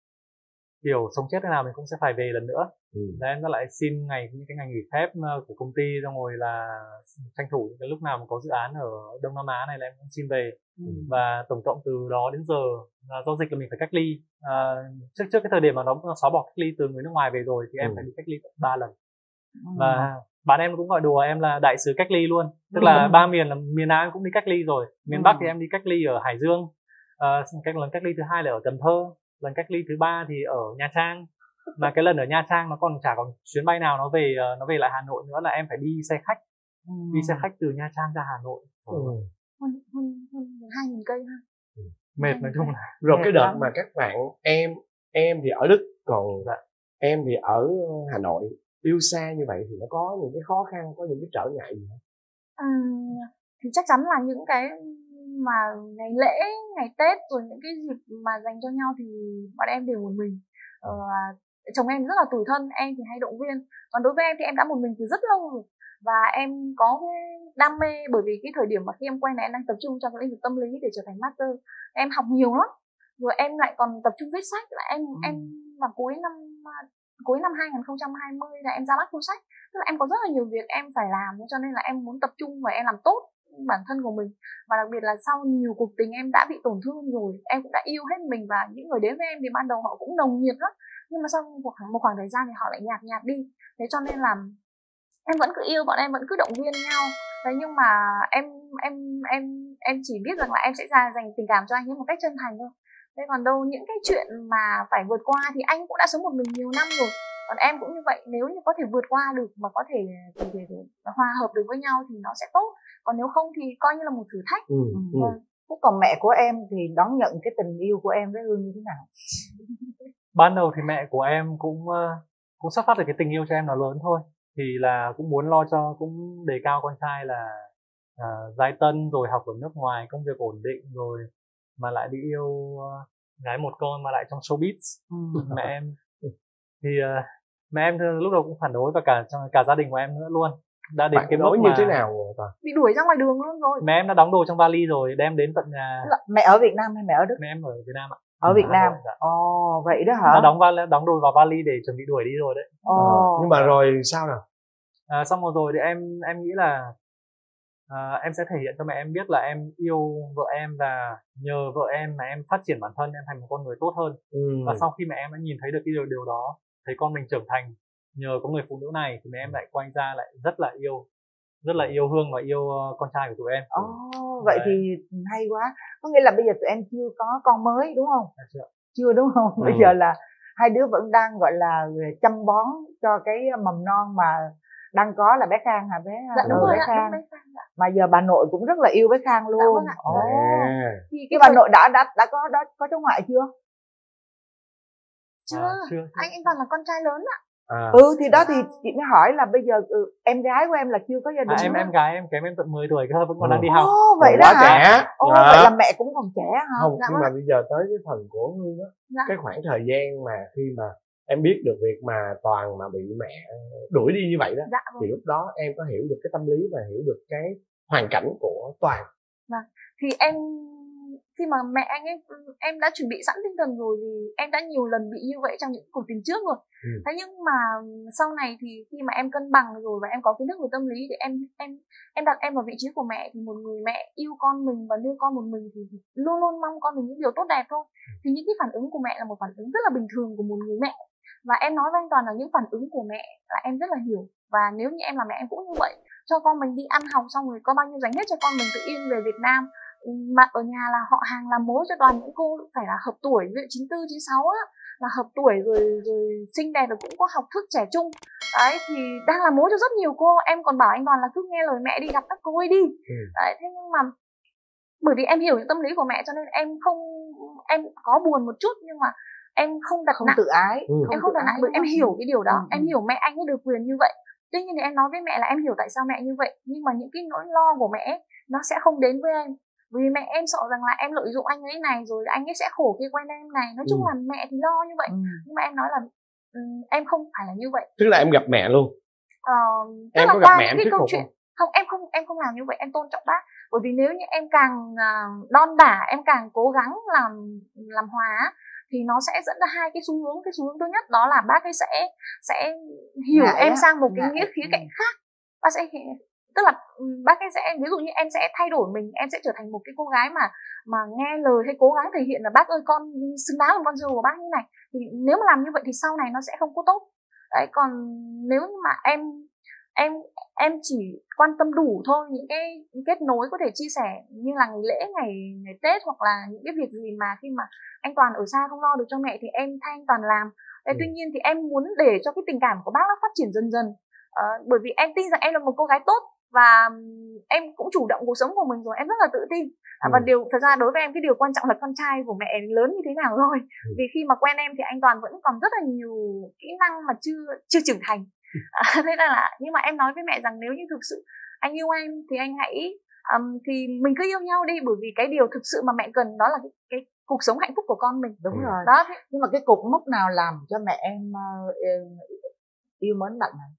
kiểu sống chết thế nào mình cũng sẽ phải về lần nữa. Ừ. Và em đã lại xin ngày những cái ngày nghỉ phép của công ty, xong rồi là tranh thủ những cái lúc nào mà có dự án ở Đông Nam Á này là em cũng xin về. Ừ. Và tổng cộng từ đó đến giờ do dịch là mình phải cách ly. À, trước trước cái thời điểm mà nó xóa bỏ cách ly từ người nước ngoài về rồi thì em ừ. phải đi cách ly ba lần. Ừ. Và bạn em cũng gọi đùa em là đại sứ cách ly luôn, tức là ừ. ba miền là miền Nam em cũng đi cách ly rồi, miền ừ. Bắc thì em đi cách ly ở Hải Dương, à, cách lần cách ly thứ hai là ở Cần Thơ, lần cách ly thứ ba thì ở Nha Trang. Mà cái lần ở Nha Trang nó còn chả còn chuyến bay nào nó về nó về lại Hà Nội nữa, là em phải đi xe khách, ừ. đi xe khách từ Nha Trang ra Hà Nội. Ừ. hơn hơn hơn hai nghìn cây ha. Ừ. Mệt nói chung là. Rồi cái đợt mà các bạn em em thì ở Đức, còn dạ. em thì ở Hà Nội, yêu xa như vậy thì nó có những cái khó khăn, có những cái trở ngại gì không? Ừ, thì chắc chắn là những cái mà ngày lễ, ngày Tết rồi những cái dịp mà dành cho nhau thì bọn em đều một mình. Ờ, chồng em rất là tủi thân, em thì hay động viên. Còn đối với em thì em đã một mình từ rất lâu rồi, và em có cái đam mê, bởi vì cái thời điểm mà khi em quen này em đang tập trung trong cái lĩnh vực tâm lý để trở thành master. Em học nhiều lắm, rồi em lại còn tập trung viết sách. Là em ừ. em vào cuối năm cuối năm hai nghìn không trăm hai mươi là em ra mắt cuốn sách, tức là em có rất là nhiều việc em phải làm, cho nên là em muốn tập trung và em làm tốt bản thân của mình. Và đặc biệt là sau nhiều cuộc tình em đã bị tổn thương rồi, em cũng đã yêu hết mình, và những người đến với em thì ban đầu họ cũng nồng nhiệt lắm, nhưng mà sau một khoảng, một khoảng thời gian thì họ lại nhạt nhạt đi. Thế cho nên là em vẫn cứ yêu, bọn em vẫn cứ động viên nhau. Thế nhưng mà em em em em chỉ biết rằng là em sẽ ra dành tình cảm cho anh ấy một cách chân thành thôi. Thế còn đâu những cái chuyện mà phải vượt qua thì anh cũng đã sống một mình nhiều năm rồi, còn em cũng như vậy. Nếu như có thể vượt qua được mà có thể để, để, để hòa hợp được với nhau thì nó sẽ tốt, còn nếu không thì coi như là một thử thách. ừ, ừ. Thế còn mẹ của em thì đón nhận cái tình yêu của em với Hương như thế nào? Ban đầu thì mẹ của em cũng cũng xuất phát từ cái tình yêu cho em là lớn thôi, thì là cũng muốn lo cho, cũng đề cao con trai là uh, giai tân rồi học ở nước ngoài, công việc ổn định rồi mà lại đi yêu uh, gái một con mà lại trong showbiz. ừ. Mẹ em thì uh, mẹ em lúc đầu cũng phản đối, và cả cả gia đình của em nữa luôn. Đã đến Bạn cái nói mức như mà thế nào rồi? Bị đuổi ra ngoài đường luôn rồi. Mẹ em đã đóng đồ trong vali rồi đem đến tận nhà. Mẹ ở Việt Nam hay mẹ ở Đức? Mẹ em ở Việt Nam ạ. Ở Việt Nam. Dạ. Ồ, vậy đó hả? Nó đóng vali, đóng đồ vào vali để chuẩn bị đuổi đi rồi đấy. Ồ. À, nhưng mà rồi sao nào? À, xong rồi rồi thì em em nghĩ là à, em sẽ thể hiện cho mẹ em biết là em yêu vợ em, và nhờ vợ em mà em phát triển bản thân, em thành một con người tốt hơn. ừ. Và sau khi mẹ em đã nhìn thấy được cái điều điều đó thấy con mình trưởng thành nhờ có người phụ nữ này, thì mấy em lại quay ra lại rất là yêu rất là yêu Hương và yêu con trai của tụi em. Ồ, oh, vậy thì hay quá. Có nghĩa là bây giờ tụi em chưa có con mới đúng không? À, chưa. Chưa đúng không? Ừ. Bây giờ là hai đứa vẫn đang gọi là chăm bón cho cái mầm non mà đang có là bé Khang hả bé? Dạ đúng ừ, rồi bé ạ, Khang. đúng bé Khang ạ. Mà giờ bà nội cũng rất là yêu bé Khang luôn. Dạ vâng ạ. Ồ. À. Thì Cái cái bà thời- nội đã đã đã có đã có cháu ngoại chưa? chưa. À, chưa, chưa. Anh anh toàn là con trai lớn ạ. À. Ừ thì đó thì chị mới hỏi là bây giờ ừ, em gái của em là chưa có gia đình. À, em nữa. em gái em kém em tận mười tuổi cơ, vẫn còn Ừ. đang đi học. Ồ, vậy Còn đó quá hả? trẻ. Ồ, Dạ. vậy là mẹ cũng còn trẻ hả? Không, Dạ nhưng vâng mà ạ. bây giờ tới cái phần của Hương á, Dạ. cái khoảng thời gian mà khi mà em biết được việc mà Toàn mà bị mẹ đuổi đi như vậy đó, Dạ vâng. thì lúc đó em có hiểu được cái tâm lý và hiểu được cái hoàn cảnh của Toàn. Vâng. Thì em khi mà mẹ anh ấy em đã chuẩn bị sẵn tinh thần rồi, vì em đã nhiều lần bị như vậy trong những cuộc tình trước rồi. Ừ. Thế nhưng mà sau này thì khi mà em cân bằng rồi và em có kiến thức về tâm lý, thì em em em đặt em vào vị trí của mẹ, thì một người mẹ yêu con mình và nuôi con một mình thì luôn luôn mong con mình những điều tốt đẹp thôi. Thì những cái phản ứng của mẹ là một phản ứng rất là bình thường của một người mẹ, và em nói với anh Toàn là những phản ứng của mẹ là em rất là hiểu. Và nếu như em là mẹ em cũng như vậy, cho con mình đi ăn học xong rồi có bao nhiêu dành hết cho con mình tự yên về Việt Nam, mà ở nhà là họ hàng làm mối cho toàn những cô phải là hợp tuổi, ví dụ chín tư chín sáu á, là hợp tuổi rồi rồi xinh đẹp, rồi cũng có học thức trẻ trung đấy, thì đang làm mối cho rất nhiều cô. Em còn bảo anh Toàn là cứ nghe lời mẹ đi gặp các cô ấy đi. Ừ. Đấy, thế nhưng mà bởi vì em hiểu những tâm lý của mẹ, cho nên em không em có buồn một chút, nhưng mà em không đặt Không nặng tự ái. Ừ. em không tự đặt nặng ái bởi đúng em không? hiểu cái điều đó. Ừ, Em ừ. hiểu mẹ anh ấy được quyền như vậy. Tuy nhiên thì em nói với mẹ là em hiểu tại sao mẹ như vậy, nhưng mà những cái nỗi lo của mẹ ấy, nó sẽ không đến với em, vì mẹ em sợ rằng là em lợi dụng anh ấy này, rồi anh ấy sẽ khổ khi quen em này. Nói chung Ừ. là mẹ thì lo như vậy. Ừ. Nhưng mà em nói là um, em không phải là như vậy. Tức là em gặp mẹ luôn. Ờ, tức Em là có gặp qua mẹ những em cái thuyết câu phục chuyện không? không, em không em không làm như vậy. Em tôn trọng bác, bởi vì nếu như em càng uh, đon đả, em càng cố gắng làm làm hòa á, thì nó sẽ dẫn ra hai cái xu hướng. Cái xu hướng thứ nhất đó là bác ấy sẽ sẽ hiểu Ngại em á, sang một cái ngại. nghĩa khía Ừ. cạnh khác. Bác sẽ tức là ừm, bác ấy sẽ ví dụ như em sẽ thay đổi mình, em sẽ trở thành một cái cô gái mà mà nghe lời hay cố gắng thể hiện là bác ơi con xứng đáng là con dâu của bác như này. Thì nếu mà làm như vậy thì sau này nó sẽ không có tốt. Đấy, còn nếu như mà em em em chỉ quan tâm đủ thôi, những cái kết nối có thể chia sẻ như là ngày lễ, ngày ngày Tết, hoặc là những cái việc gì mà khi mà anh Toàn ở xa không lo được cho mẹ thì em thay anh Toàn làm. Đấy, Ừ. tuy nhiên thì em muốn để cho cái tình cảm của bác nó phát triển dần dần. Ờ, bởi vì em tin rằng em là một cô gái tốt, và em cũng chủ động cuộc sống của mình rồi, em rất là tự tin. À, và Ừ. điều thật ra đối với em cái điều quan trọng là con trai của mẹ lớn như thế nào rồi. Ừ. Vì khi mà quen em thì anh Toàn vẫn còn rất là nhiều kỹ năng mà chưa chưa trưởng thành. À, thế nên là nhưng mà em nói với mẹ rằng nếu như thực sự anh yêu em thì anh hãy um, thì mình cứ yêu nhau đi, bởi vì cái điều thực sự mà mẹ cần đó là cái, cái cuộc sống hạnh phúc của con mình. Đúng Ừ. rồi. Đó. Nhưng mà cái cột mốc nào làm cho mẹ em uh, yêu mến bạn này?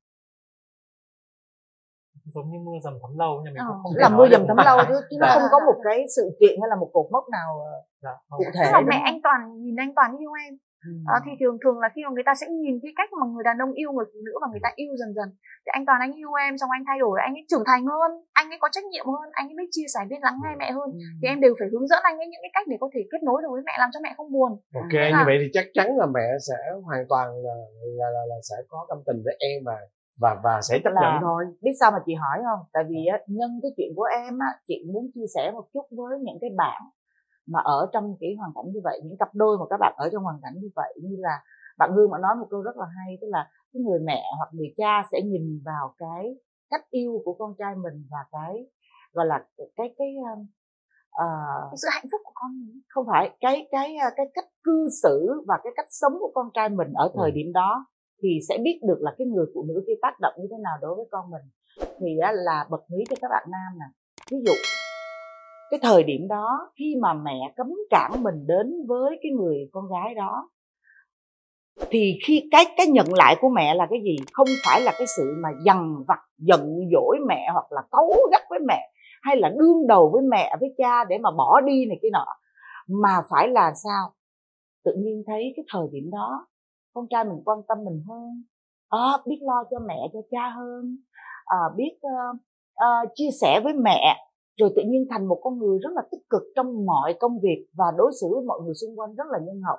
Giống như mưa dầm thấm lâu, nhưng mình Ờ, cũng không Là thể mưa nói dầm được. thấm lâu chứ, chứ nó Dạ. không có một cái sự kiện hay là một cột mốc nào uh, Dạ, không. cụ thể. Tức là đúng mẹ không? anh Toàn nhìn anh Toàn yêu em. Ừ. Ờ, thì thường thường là khi mà người ta sẽ nhìn cái cách mà người đàn ông yêu người phụ nữ và người ta yêu dần dần. Thì anh Toàn anh yêu em, xong anh thay đổi, anh ấy trưởng thành hơn, anh ấy có trách nhiệm hơn, anh ấy biết chia sẻ, biết lắng nghe mẹ hơn. Ừ. Thì em đều phải hướng dẫn anh ấy những cái cách để có thể kết nối được với mẹ, làm cho mẹ không buồn. Ok, Tức như là- vậy thì chắc chắn là mẹ sẽ hoàn toàn là là là, là sẽ có tâm tình với em và và và sẽ chấp Là- nhận thôi. Biết sao mà chị hỏi không? Tại vì á, nhân cái chuyện của em á, chị muốn chia sẻ một chút với những cái bạn mà ở trong cái hoàn cảnh như vậy, những cặp đôi mà các bạn ở trong hoàn cảnh như vậy, như là bạn Hương mà nói một câu rất là hay, tức là cái người mẹ hoặc người cha sẽ nhìn vào cái cách yêu của con trai mình và cái gọi là cái cái uh, cái sự hạnh phúc của con mình. không phải cái cái cái cách cư xử và cái cách sống của con trai mình ở thời Ừ. điểm đó, thì sẽ biết được là cái người phụ nữ kia tác động như thế nào đối với con mình. Thì á, là bật mí cho các bạn nam nè, ví dụ cái thời điểm đó khi mà mẹ cấm cản mình đến với cái người con gái đó, thì khi cái cái nhận lại của mẹ là cái gì? Không phải là cái sự mà dằn vặt giận dỗi mẹ, hoặc là cáu gắt với mẹ, hay là đương đầu với mẹ với cha để mà bỏ đi này kia nọ, mà phải là sao? Tự nhiên thấy cái thời điểm đó con trai mình quan tâm mình hơn, à, biết lo cho mẹ cho cha hơn, à, biết uh, uh, chia sẻ với mẹ, rồi tự nhiên thành một con người rất là tích cực trong mọi công việc và đối xử với mọi người xung quanh rất là nhân hậu.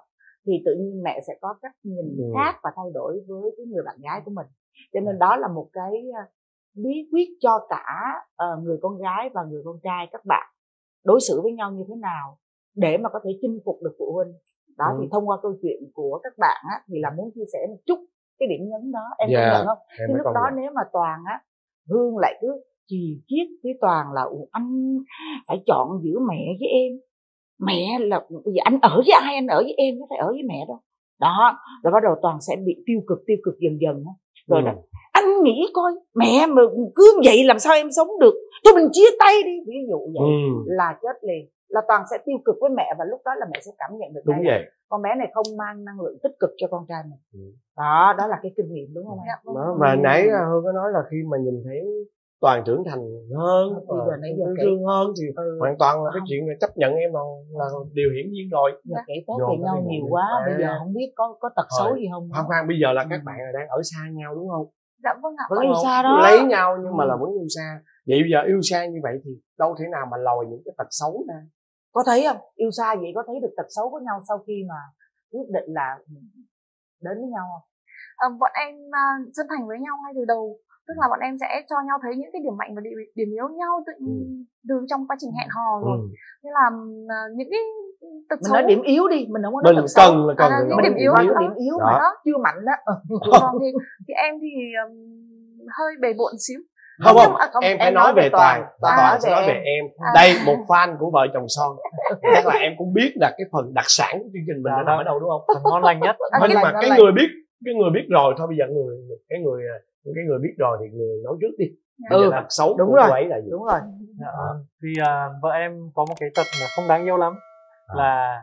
thì tự nhiên mẹ sẽ có cách nhìn ừ. khác và thay đổi với cái người bạn gái của mình. Cho nên đó là một cái bí quyết cho cả uh, người con gái và người con trai, các bạn đối xử với nhau như thế nào để mà có thể chinh phục được phụ huynh. Đó, ừ. thì thông qua câu chuyện của các bạn á, thì là muốn chia sẻ một chút cái điểm nhấn đó. Em yeah, công nhận không? Cái lúc đó nhận. Nếu mà Toàn á, Hương lại cứ chì chiết với Toàn là anh phải chọn giữa mẹ với em, mẹ là anh ở với ai, anh ở với em, nó phải ở với mẹ đâu. Đó, rồi bắt đầu Toàn sẽ bị tiêu cực tiêu cực dần dần đó. Rồi ừ. đó, anh nghĩ coi mẹ mà cứ vậy làm sao em sống được, thôi mình chia tay đi, ví dụ vậy. ừ. Là chết liền, là Toàn sẽ tiêu cực với mẹ, và lúc đó là mẹ sẽ cảm nhận được đúng vậy, con bé này không mang năng lượng tích cực cho con trai mình. ừ. Đó, đó là cái kinh nghiệm, đúng không em? Đó, và ừ. nãy Hương có nói là khi mà nhìn thấy Toàn trưởng thành hơn, bây giờ nãy giờ thương hơn thì ừ. hoàn toàn là cái chuyện là chấp nhận em là, là điều hiển nhiên rồi. Giờ kể tốt về nhau nhiều quá, à. bây giờ không biết có có tật xấu gì không? Khoan khoan, bây giờ là các bạn là đang ở xa nhau đúng không? Dạ vâng ạ. Vẫn yêu xa đó. Lấy nhau nhưng mà là vẫn yêu xa. Vậy bây giờ yêu xa như vậy thì đâu thể nào mà lòi những cái tật xấu ra. Có thấy không? Yêu xa vậy có thấy được tật xấu của nhau sau khi mà quyết định là đến với nhau không? À, bọn em uh, chân thành với nhau ngay từ đầu. Tức là bọn em sẽ cho nhau thấy những cái điểm mạnh và điểm, điểm yếu nhau tự ừ. từ trong quá trình hẹn hò rồi. Ừ. Thế là uh, những cái tật xấu. Mình nói điểm yếu đi, mình không có nói tật xấu. Cần là cần à, những điểm yếu, có điểm yếu mà đó chưa mạnh đó. Vâng, thì, thì em thì um, hơi bề bộn xíu. Không không, không em phải nói về Toàn, Toàn, Toàn sẽ nói về em. À. Đây một fan của vợ chồng son, chắc là em cũng biết là cái phần đặc sản của chương trình mình đã nằm ở đâu đúng không? Phần ngon lành nhất. Thôi nhưng mà cái người biết, cái người biết rồi thôi, bây giờ người cái người cái người biết rồi thì người nói trước đi. Bây ừ, giờ tật xấu đúng của rồi. cô ấy là gì? Đúng rồi. Dạ, thì uh, vợ em có một cái tật mà không đáng yêu lắm, à. là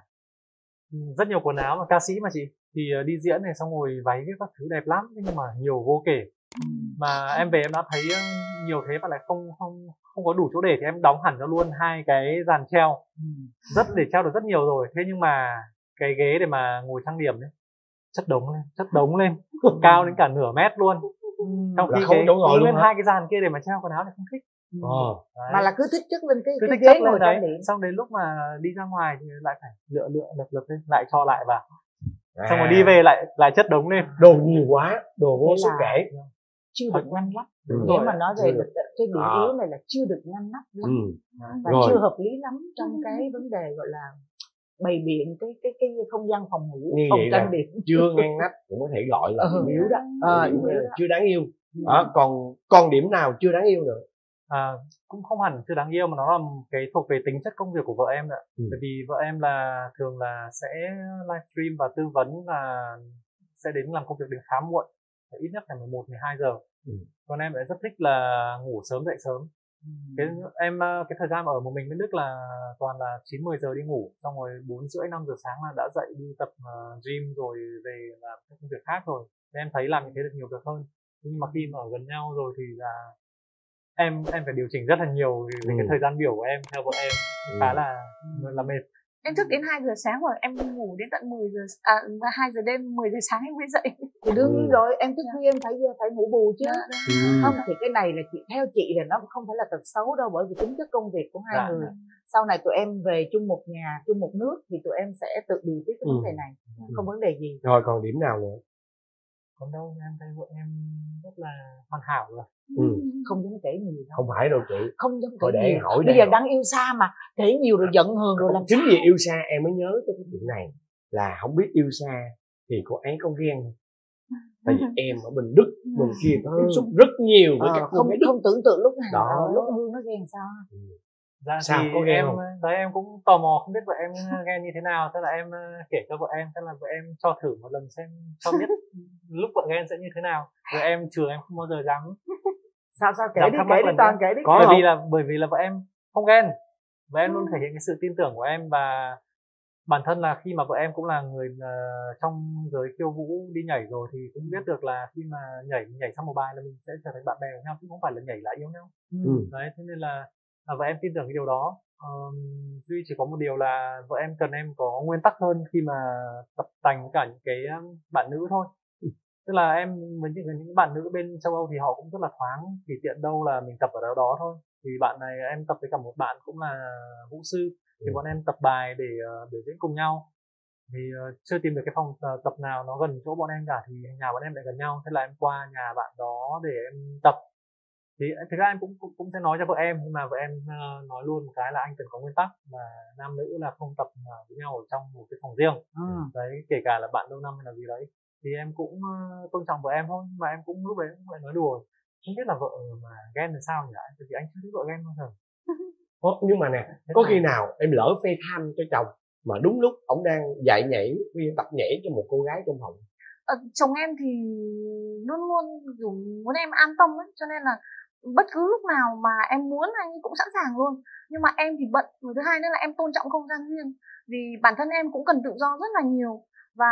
rất nhiều quần áo, mà ca sĩ mà chị thì uh, đi diễn này xong rồi váy các thứ đẹp lắm nhưng mà nhiều vô kể. Mà em về em đã thấy nhiều thế và lại không không không có đủ chỗ để, thì em đóng hẳn cho luôn hai cái dàn treo, rất để treo được rất nhiều rồi. Thế nhưng mà cái ghế để mà ngồi trang điểm ấy, chất đống lên chất đống lên cao đến cả nửa mét luôn, trong khi cái nguyên hai cái dàn kia để mà treo quần áo thì không thích. ờ. Mà là cứ thích chất lên cái, cứ cái thích ghế ngồi đấy, xong đến lúc mà đi ra ngoài thì lại phải lựa lựa lật lật lên lại cho lại vào, à. xong rồi đi về lại lại chất đống lên, đồ nhiều quá, đồ vô sức kể, chưa được ngăn nắp. Ừ. Nếu mà nói về được, cái điểm à. yếu này là chưa được ngăn nắp lắm, ừ. và rồi. chưa hợp lý lắm trong cái vấn đề gọi là bày biện cái cái cái không gian phòng ngủ, như phòng trang điểm chưa ngăn nắp cũng có thể gọi là ừ. điểm yếu đó, à, điểm yếu đó. đó. Chưa đáng yêu. Ừ. Đó, còn còn điểm nào chưa đáng yêu nữa? À, cũng không hẳn chưa đáng yêu mà nó là cái thuộc về tính chất công việc của vợ em ạ. Ừ. Bởi vì vợ em là thường là sẽ livestream và tư vấn, là sẽ đến làm công việc đến khá muộn, ít nhất là mười một mười hai giờ. Ừ. Còn em lại rất thích là ngủ sớm dậy sớm. Ừ. Cái em cái thời gian ở một mình bên Đức là toàn là chín mười giờ đi ngủ, xong rồi bốn rưỡi năm giờ sáng là đã dậy đi tập uh, gym rồi về làm các công việc khác rồi. Nên em thấy làm như thế được nhiều việc hơn. Nhưng mà khi mà ở gần nhau rồi thì là em em phải điều chỉnh rất là nhiều về ừ. cái thời gian biểu của em theo vợ em, ừ. khá là là mệt. Em thức đến hai giờ sáng rồi em ngủ đến tận mười giờ, à hai giờ đêm, mười giờ sáng em mới dậy. Thì đương nhiên ừ. rồi, em thức khuya em phải phải ngủ bù chứ. Ừ. Không thì cái này là chị theo chị là nó không phải là tật xấu đâu, bởi vì tính chất công việc của hai dạ. người. Sau này tụi em về chung một nhà, chung một nước thì tụi em sẽ tự điều tiết cái ừ. vấn đề này, không ừ. vấn đề gì. Rồi còn điểm nào nữa? Còn đâu, em thấy vợ em rất là hoàn hảo rồi. Ừ. Không dám kể nhiều đâu. Không phải đâu chị. Không dám kể để nhiều. Hỏi bây giờ đang yêu xa mà kể nhiều rồi giận hờn rồi làm chính sao? vì yêu xa em mới nhớ tới cái chuyện này, là không biết yêu xa thì cô ấy có ghen. Tại vì em ở bên Đức, bên kia có tiếp xúc rất nhiều với à, các cô không gái Đức. Không tưởng tượng lúc nào đó. lúc Hương nó ghen sao? Ừ. Dạ sao thì có ghen em không? Đấy em cũng tò mò không biết vợ em ghen như thế nào, thế là em kể cho vợ em, thế là vợ em cho thử một lần xem cho biết lúc vợ ghen sẽ như thế nào. Rồi em chừa em không bao giờ dám. Sao sao kể đi, kể đi Toàn, kể đi. Có bởi vì là bởi vì là vợ em không ghen, và em luôn thể hiện cái sự tin tưởng của em, và bản thân là khi mà vợ em cũng là người uh, trong giới khiêu vũ đi nhảy rồi thì cũng biết được là khi mà nhảy nhảy xong một bài là mình sẽ trở thành bạn bè với nhau chứ không phải là nhảy lại yêu nhau. Ừ. Đấy, thế nên là, là vợ em tin tưởng cái điều đó. Uh, duy chỉ có một điều là vợ em cần em có nguyên tắc hơn khi mà tập tành với cả những cái bạn nữ thôi. Tức là em với những những bạn nữ bên châu Âu thì họ cũng rất là thoáng, thì tiện đâu là mình tập ở đâu đó thôi. Thì bạn này em tập với cả một bạn cũng là vũ sư, thì bọn em tập bài để uh, biểu diễn cùng nhau. thì uh, chưa tìm được cái phòng uh, tập nào nó gần chỗ bọn em cả, thì nhà bọn em lại gần nhau, thế là em qua nhà bạn đó để em tập. Thì thực ra em cũng cũng, cũng sẽ nói cho vợ em, nhưng mà vợ em uh, nói luôn một cái là anh cần có nguyên tắc là nam nữ là không tập uh, với nhau ở trong một cái phòng riêng. Ừ. Đấy, kể cả là bạn lâu năm hay là gì đấy, thì em cũng uh, tôn trọng vợ em thôi, mà em cũng lúc đấy cũng lại nói đùa, không biết là vợ mà ghen là sao nhỉ, tại vì anh chưa thấy vợ ghen bao giờ. Nhưng mà nè, có khi nào em lỡ phê tham cho chồng mà đúng lúc ông đang dạy nhảy, tập nhảy cho một cô gái trong phòng? Ờ, chồng em thì luôn luôn dùng muốn em an tâm ấy, cho nên là bất cứ lúc nào mà em muốn anh ấy cũng sẵn sàng luôn. Nhưng mà em thì bận, và thứ hai nữa là em tôn trọng không gian riêng, vì bản thân em cũng cần tự do rất là nhiều, và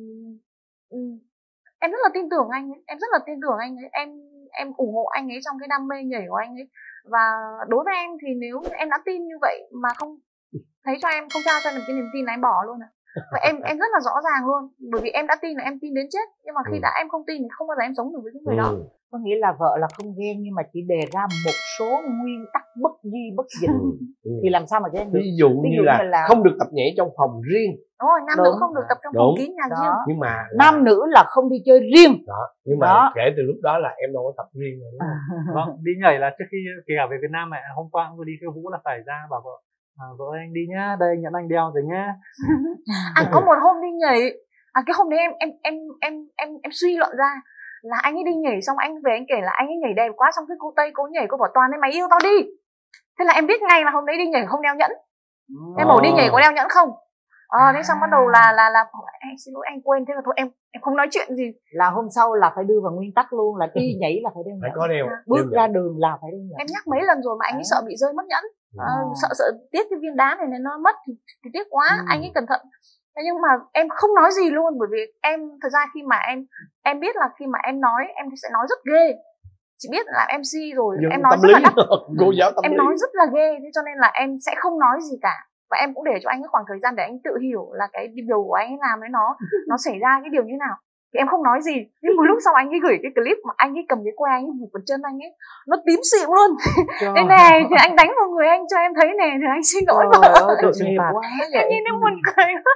um, em rất là tin tưởng anh ấy, em rất là tin tưởng anh ấy, em em ủng hộ anh ấy trong cái đam mê nhảy của anh ấy. Và đối với em thì nếu em đã tin như vậy mà không thấy cho em, không trao cho em cái niềm tin là em bỏ luôn à. Và em em rất là rõ ràng luôn, bởi vì em đã tin là em tin đến chết, nhưng mà khi ừ. đã em không tin thì không bao giờ em sống được với cái người ừ. đó. Có nghĩa là vợ là không ghen, nhưng mà chỉ đề ra một số nguyên tắc bất di bất dịch ừ. thì làm sao mà ghen được? Ví dụ, Ví dụ như, là, như là không được tập nhảy trong phòng riêng. Đúng rồi, nam Đúng. nữ không được tập trong Đúng. phòng kín nhà đó. riêng. Nhưng mà là... nam nữ là không đi chơi riêng. Đó. Nhưng mà đó. kể từ lúc đó là em đâu có tập riêng rồi. Đúng không? Vâng, đi nhảy là trước khi kể cả về Việt Nam này, hôm qua cũng vừa đi khiêu vũ là phải ra bảo vợ. À, vợ anh đi nhá, đây nhẫn anh đeo rồi nhá. À, có một hôm đi nhảy, à, cái hôm đấy em em em em em em suy luận ra là anh ấy đi nhảy xong anh về anh kể là anh ấy nhảy đẹp quá, xong cái cô Tây cô nhảy cô bảo Toàn ấy mày yêu tao đi. Thế là em biết ngay là hôm đấy đi nhảy không đeo nhẫn. Oh. Em bảo đi nhảy có đeo nhẫn không? Ờ, à, thế xong bắt đầu là là là anh xin lỗi anh quên, thế là thôi em em không nói chuyện gì. Là hôm sau là phải đưa vào nguyên tắc luôn, là đi nhảy là phải đeo nhẫn. Phải có đeo. Bước đeo ra đường là phải đeo nhẫn. Em nhắc mấy lần rồi mà anh ấy à. sợ bị rơi mất nhẫn. À, sợ sợ tiếc cái viên đá này này nó mất thì, thì tiếc quá. Ừ. Anh ấy cẩn thận. Thế nhưng mà em không nói gì luôn, bởi vì em thật ra khi mà em em biết là khi mà em nói em sẽ nói rất ghê. Chị biết là em xê rồi, nhưng em nói rất lý. là đắt. Cô giáo tâm em lý. nói rất là ghê, thế cho nên là em sẽ không nói gì cả. Và em cũng để cho anh cái khoảng thời gian để anh tự hiểu là cái điều của anh ấy làm với nó nó xảy ra cái điều như nào. Thì em không nói gì, nhưng một lúc sau anh ấy gửi cái clip mà anh ấy cầm cái que anh ấy vụt vào chân anh ấy, nó tím xịm luôn. Thế này thì anh đánh vào người anh cho em thấy này, thì anh xin lỗi vợ. Em nhìn nó buồn cười quá.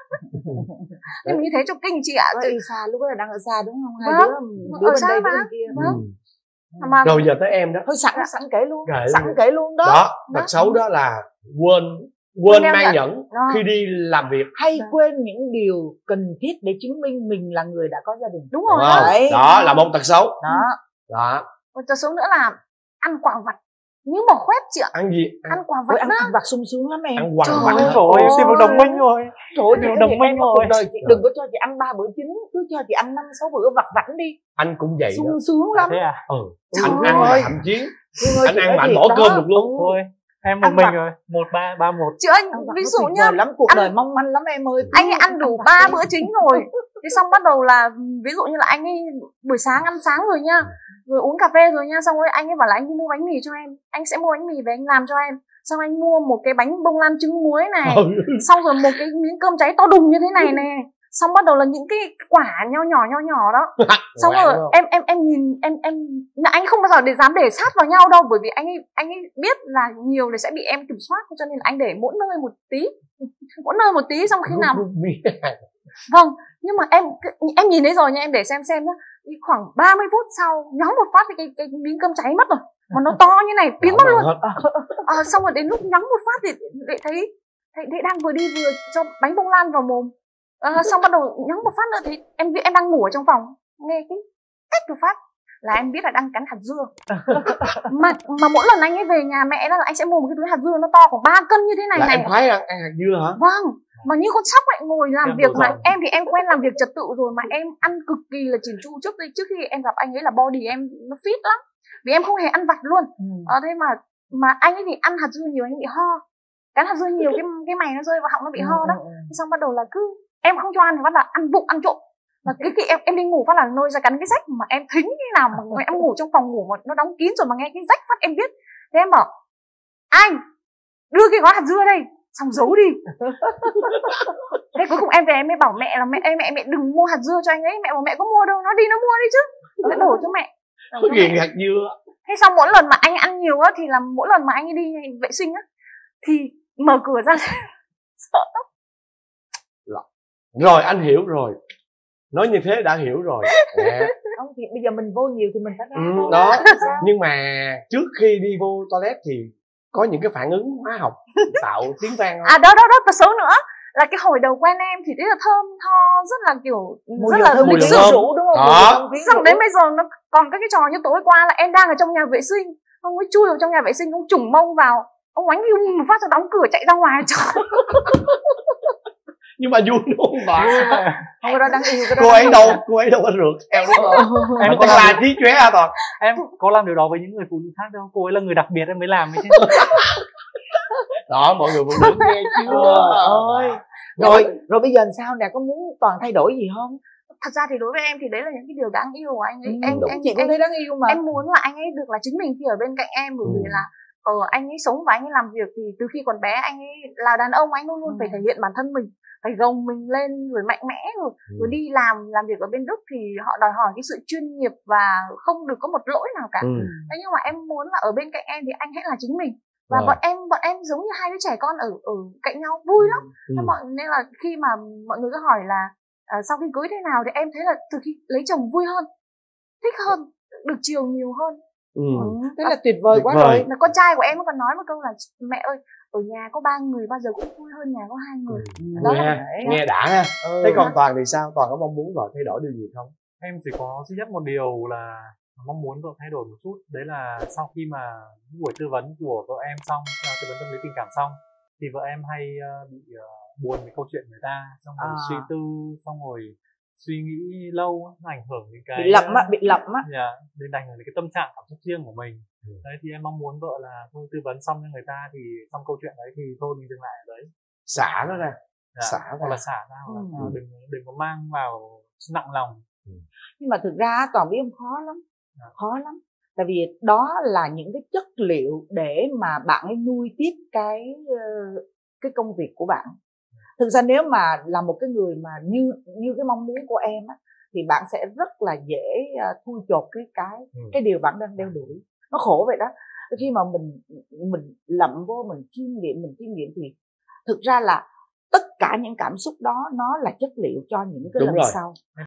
Nhưng như thế cho kinh chị ạ. Ở xa lúc đó là đang ở xa đúng không? Hai vâng, đứa, đứa ở bên xa đây mà. đứa bên kia. Vâng. Ừ. Mà... Rồi giờ tới em đó. Thôi sẵn sẵn kể luôn. Kể sẵn luôn. kể luôn đó. Đó, tật xấu đó là quên quên mang nhẫn, nhẫn khi đi làm việc, hay đó. Quên những điều cần thiết để chứng minh mình là người đã có gia đình. Đúng rồi. Đó, đó, đó là một tật xấu. Đó. Đó. Một tật xấu nữa là ăn quả vặt như bỏ khoét chị ạ. Ăn gì? Ăn, ăn quả vặt. Ôi, ăn, ăn vặt sung sướng lắm em. Ăn quả vặt. Trời ơi, tìm một đồng minh rồi. Trời ơi, đồng minh rồi. Đời chị đừng có cho chị ăn ba bữa chính, cứ cho chị ăn năm sáu bữa vặt vặt đi. Anh cũng vậy sung đó. Sướng lắm. Thế à? Ừ. Anh ăn mà thậm chí anh ăn mà anh bỏ cơm được luôn. Thôi. Em một mình rồi, một ba ba một. Chị ơi, ví dụ nhá, lắm cuộc ăn, đời mong manh lắm em ơi. Anh ấy ăn đủ ba bữa chính rồi. Thế xong bắt đầu là ví dụ như là anh ấy buổi sáng ăn sáng rồi nha, rồi uống cà phê rồi nha, xong rồi anh ấy bảo là anh đi mua bánh mì cho em, anh sẽ mua bánh mì về anh làm cho em. Xong anh mua một cái bánh bông lan trứng muối này, xong rồi một cái miếng cơm cháy to đùng như thế này nè. Xong bắt đầu là những cái quả nho nhỏ nho nhỏ đó. Xong rồi em em em nhìn em em anh không bao giờ để dám để sát vào nhau đâu, bởi vì anh ấy anh ấy biết là nhiều thì sẽ bị em kiểm soát, cho nên là anh để mỗi nơi một tí, mỗi nơi một tí, xong khi nào vâng, nhưng mà em em nhìn thấy rồi nha, em để xem xem nhá, khoảng ba mươi phút sau nhóm một phát thì cái cái miếng cơm cháy mất rồi, mà nó to như này biến mất luôn. À, xong rồi đến lúc nhóm một phát thì lại thấy thấy, thấy đang vừa đi vừa cho bánh bông lan vào mồm. À, xong bắt đầu nhắm một phát nữa thì em em đang ngủ ở trong phòng, nghe cái cách một phát là em biết là đang cắn hạt dưa. mà mà mỗi lần anh ấy về nhà mẹ đó là anh sẽ mua một cái túi hạt dưa nó to khoảng ba cân như thế này là này. Em khoái ăn, ăn hạt dưa hả? Vâng, mà như con sóc lại ngồi làm em việc mà rồi. Em thì em quen làm việc trật tự rồi, mà em ăn cực kỳ là chỉn chu. Trước đây trước khi em gặp anh ấy là body em nó fit lắm, vì em không hề ăn vặt luôn. Ừ. À, thế mà mà anh ấy thì ăn hạt dưa nhiều anh ấy bị ho, cắn hạt dưa nhiều cái cái mày nó rơi vào họng nó bị ho đó. Ừ, ừ. Xong bắt đầu là cứ em không cho ăn thì bắt đầu ăn vụng ăn trộm. Và cái khi em em đi ngủ phát là nôi ra cắn cái rách, mà em thính cái nào mà em ngủ trong phòng ngủ mà nó đóng kín rồi mà nghe cái rách phát em biết. Thế em bảo anh đưa cái gói hạt dưa đây, xong giấu đi. Thế cuối cùng em về em mới bảo mẹ là mẹ ơi mẹ mẹ đừng mua hạt dưa cho anh ấy. Mẹ bảo mẹ có mua đâu, nó đi nó mua đi chứ, nó đổ cho mẹ. Có ghiền hạt dưa. Thế xong mỗi lần mà anh ăn nhiều á thì là mỗi lần mà anh ấy đi vệ sinh á thì mở cửa ra sợ lắm. Rồi anh hiểu rồi, nói như thế đã hiểu rồi. À. Không thì bây giờ mình vô nhiều thì mình phải ra Ừ, thôi. đó. Sao? Nhưng mà trước khi đi vô toilet thì có những cái phản ứng hóa học tạo tiếng vang không? À đó đó đó, và số nữa là cái hồi đầu quen em thì rất là thơm tho, rất là kiểu Mùi rất dầu là thơm, lịch mùi sự. dầu rượu đúng không? Đó. Xong đến bây giờ nó còn các cái trò như tối qua là em đang ở trong nhà vệ sinh, ông ấy chui vào trong nhà vệ sinh, ông trùng mông vào, ông oánh yêu một phát rồi đóng cửa chạy ra ngoài. Nhưng mà vui đúng không bạn? Không, cái đó đáng yêu, cái đó Cô đáng ấy yêu. đâu, cô ấy đâu có rượt theo đúng không? Em Em có có làm là trí chóe hả Toàn? em có làm điều đó với những người phụ nữ khác đâu, cô ấy là người đặc biệt em mới làm ấy chứ. Đó, mọi người phụ nữ nghe chưa? Ơi. Rồi, rồi bây giờ làm sao nè, có muốn Toàn thay đổi gì không? Thật ra thì đối với em thì đấy là những cái điều đáng yêu của anh ấy. Ừ, em đúng, em chị cũng em, thấy đáng yêu mà. em muốn là anh ấy được là chính mình khi ở bên cạnh em, bởi vì Ừ. là ờ, anh ấy sống và anh ấy làm việc thì từ khi còn bé anh ấy là đàn ông, anh luôn luôn Ừ. phải thể hiện bản thân mình, phải gồng mình lên rồi mạnh mẽ rồi, Ừ. rồi đi làm làm việc ở bên Đức thì họ đòi hỏi cái sự chuyên nghiệp và không được có một lỗi nào cả. Ừ. Thế nhưng mà em muốn là ở bên cạnh em thì anh hãy là chính mình, và Rồi. bọn em bọn em giống như hai đứa trẻ con ở ở cạnh nhau vui lắm. Ừ. Thế mọi nên là khi mà mọi người cứ hỏi là à, sau khi cưới thế nào thì em thấy là từ khi lấy chồng vui hơn, thích hơn, được chiều nhiều hơn. Ừ. Ừ, thế là tuyệt vời Tuyệt quá vời. rồi. Là con trai của em còn nói một câu là mẹ ơi, ở nhà có ba người bao giờ cũng vui hơn nhà có hai người. Ừ. Đó Nghe, là đấy. nghe đã ha. Ừ. Thế còn Toàn thì sao? Toàn có mong muốn vợ thay đổi điều gì không? Em chỉ có duy nhất một điều là mong muốn vợ thay đổi một chút, đấy là sau khi mà những buổi tư vấn của vợ em xong, uh, tư vấn tâm lý tình cảm xong, thì vợ em hay uh, bị uh, buồn với câu chuyện người ta, xong rồi À. suy tư, xong rồi suy nghĩ lâu, nó ảnh hưởng đến cái Bị lậm á, bị lậm á. dạ, đến ảnh hưởng đến cái tâm trạng cảm xúc riêng của mình. Ừ. Đấy thì em mong muốn vợ là thôi tư vấn xong cho người ta thì xong câu chuyện đấy thì thôi mình dừng lại ở đấy. Xả nó ra. Dạ, Xả hoặc ra. là xả ra, hoặc là Ừ. đừng đừng có mang vào nặng lòng. Nhưng mà thực ra Toàn biết không, khó lắm. Dạ. Khó lắm. Tại vì đó là những cái chất liệu để mà bạn ấy nuôi tiếp cái ờ, cái công việc của bạn. Thực ra nếu mà là một cái người mà như như cái mong muốn của em á, thì bạn sẽ rất là dễ uh, thui chột cái cái Ừ. cái điều bạn đang đeo đuổi. Nó khổ vậy đó. Khi mà mình mình lậm vô, mình chiêm nghiệm, mình chiêm nghiệm thì thực ra là tất cả những cảm xúc đó nó là chất liệu cho những cái Đúng lần rồi. sau.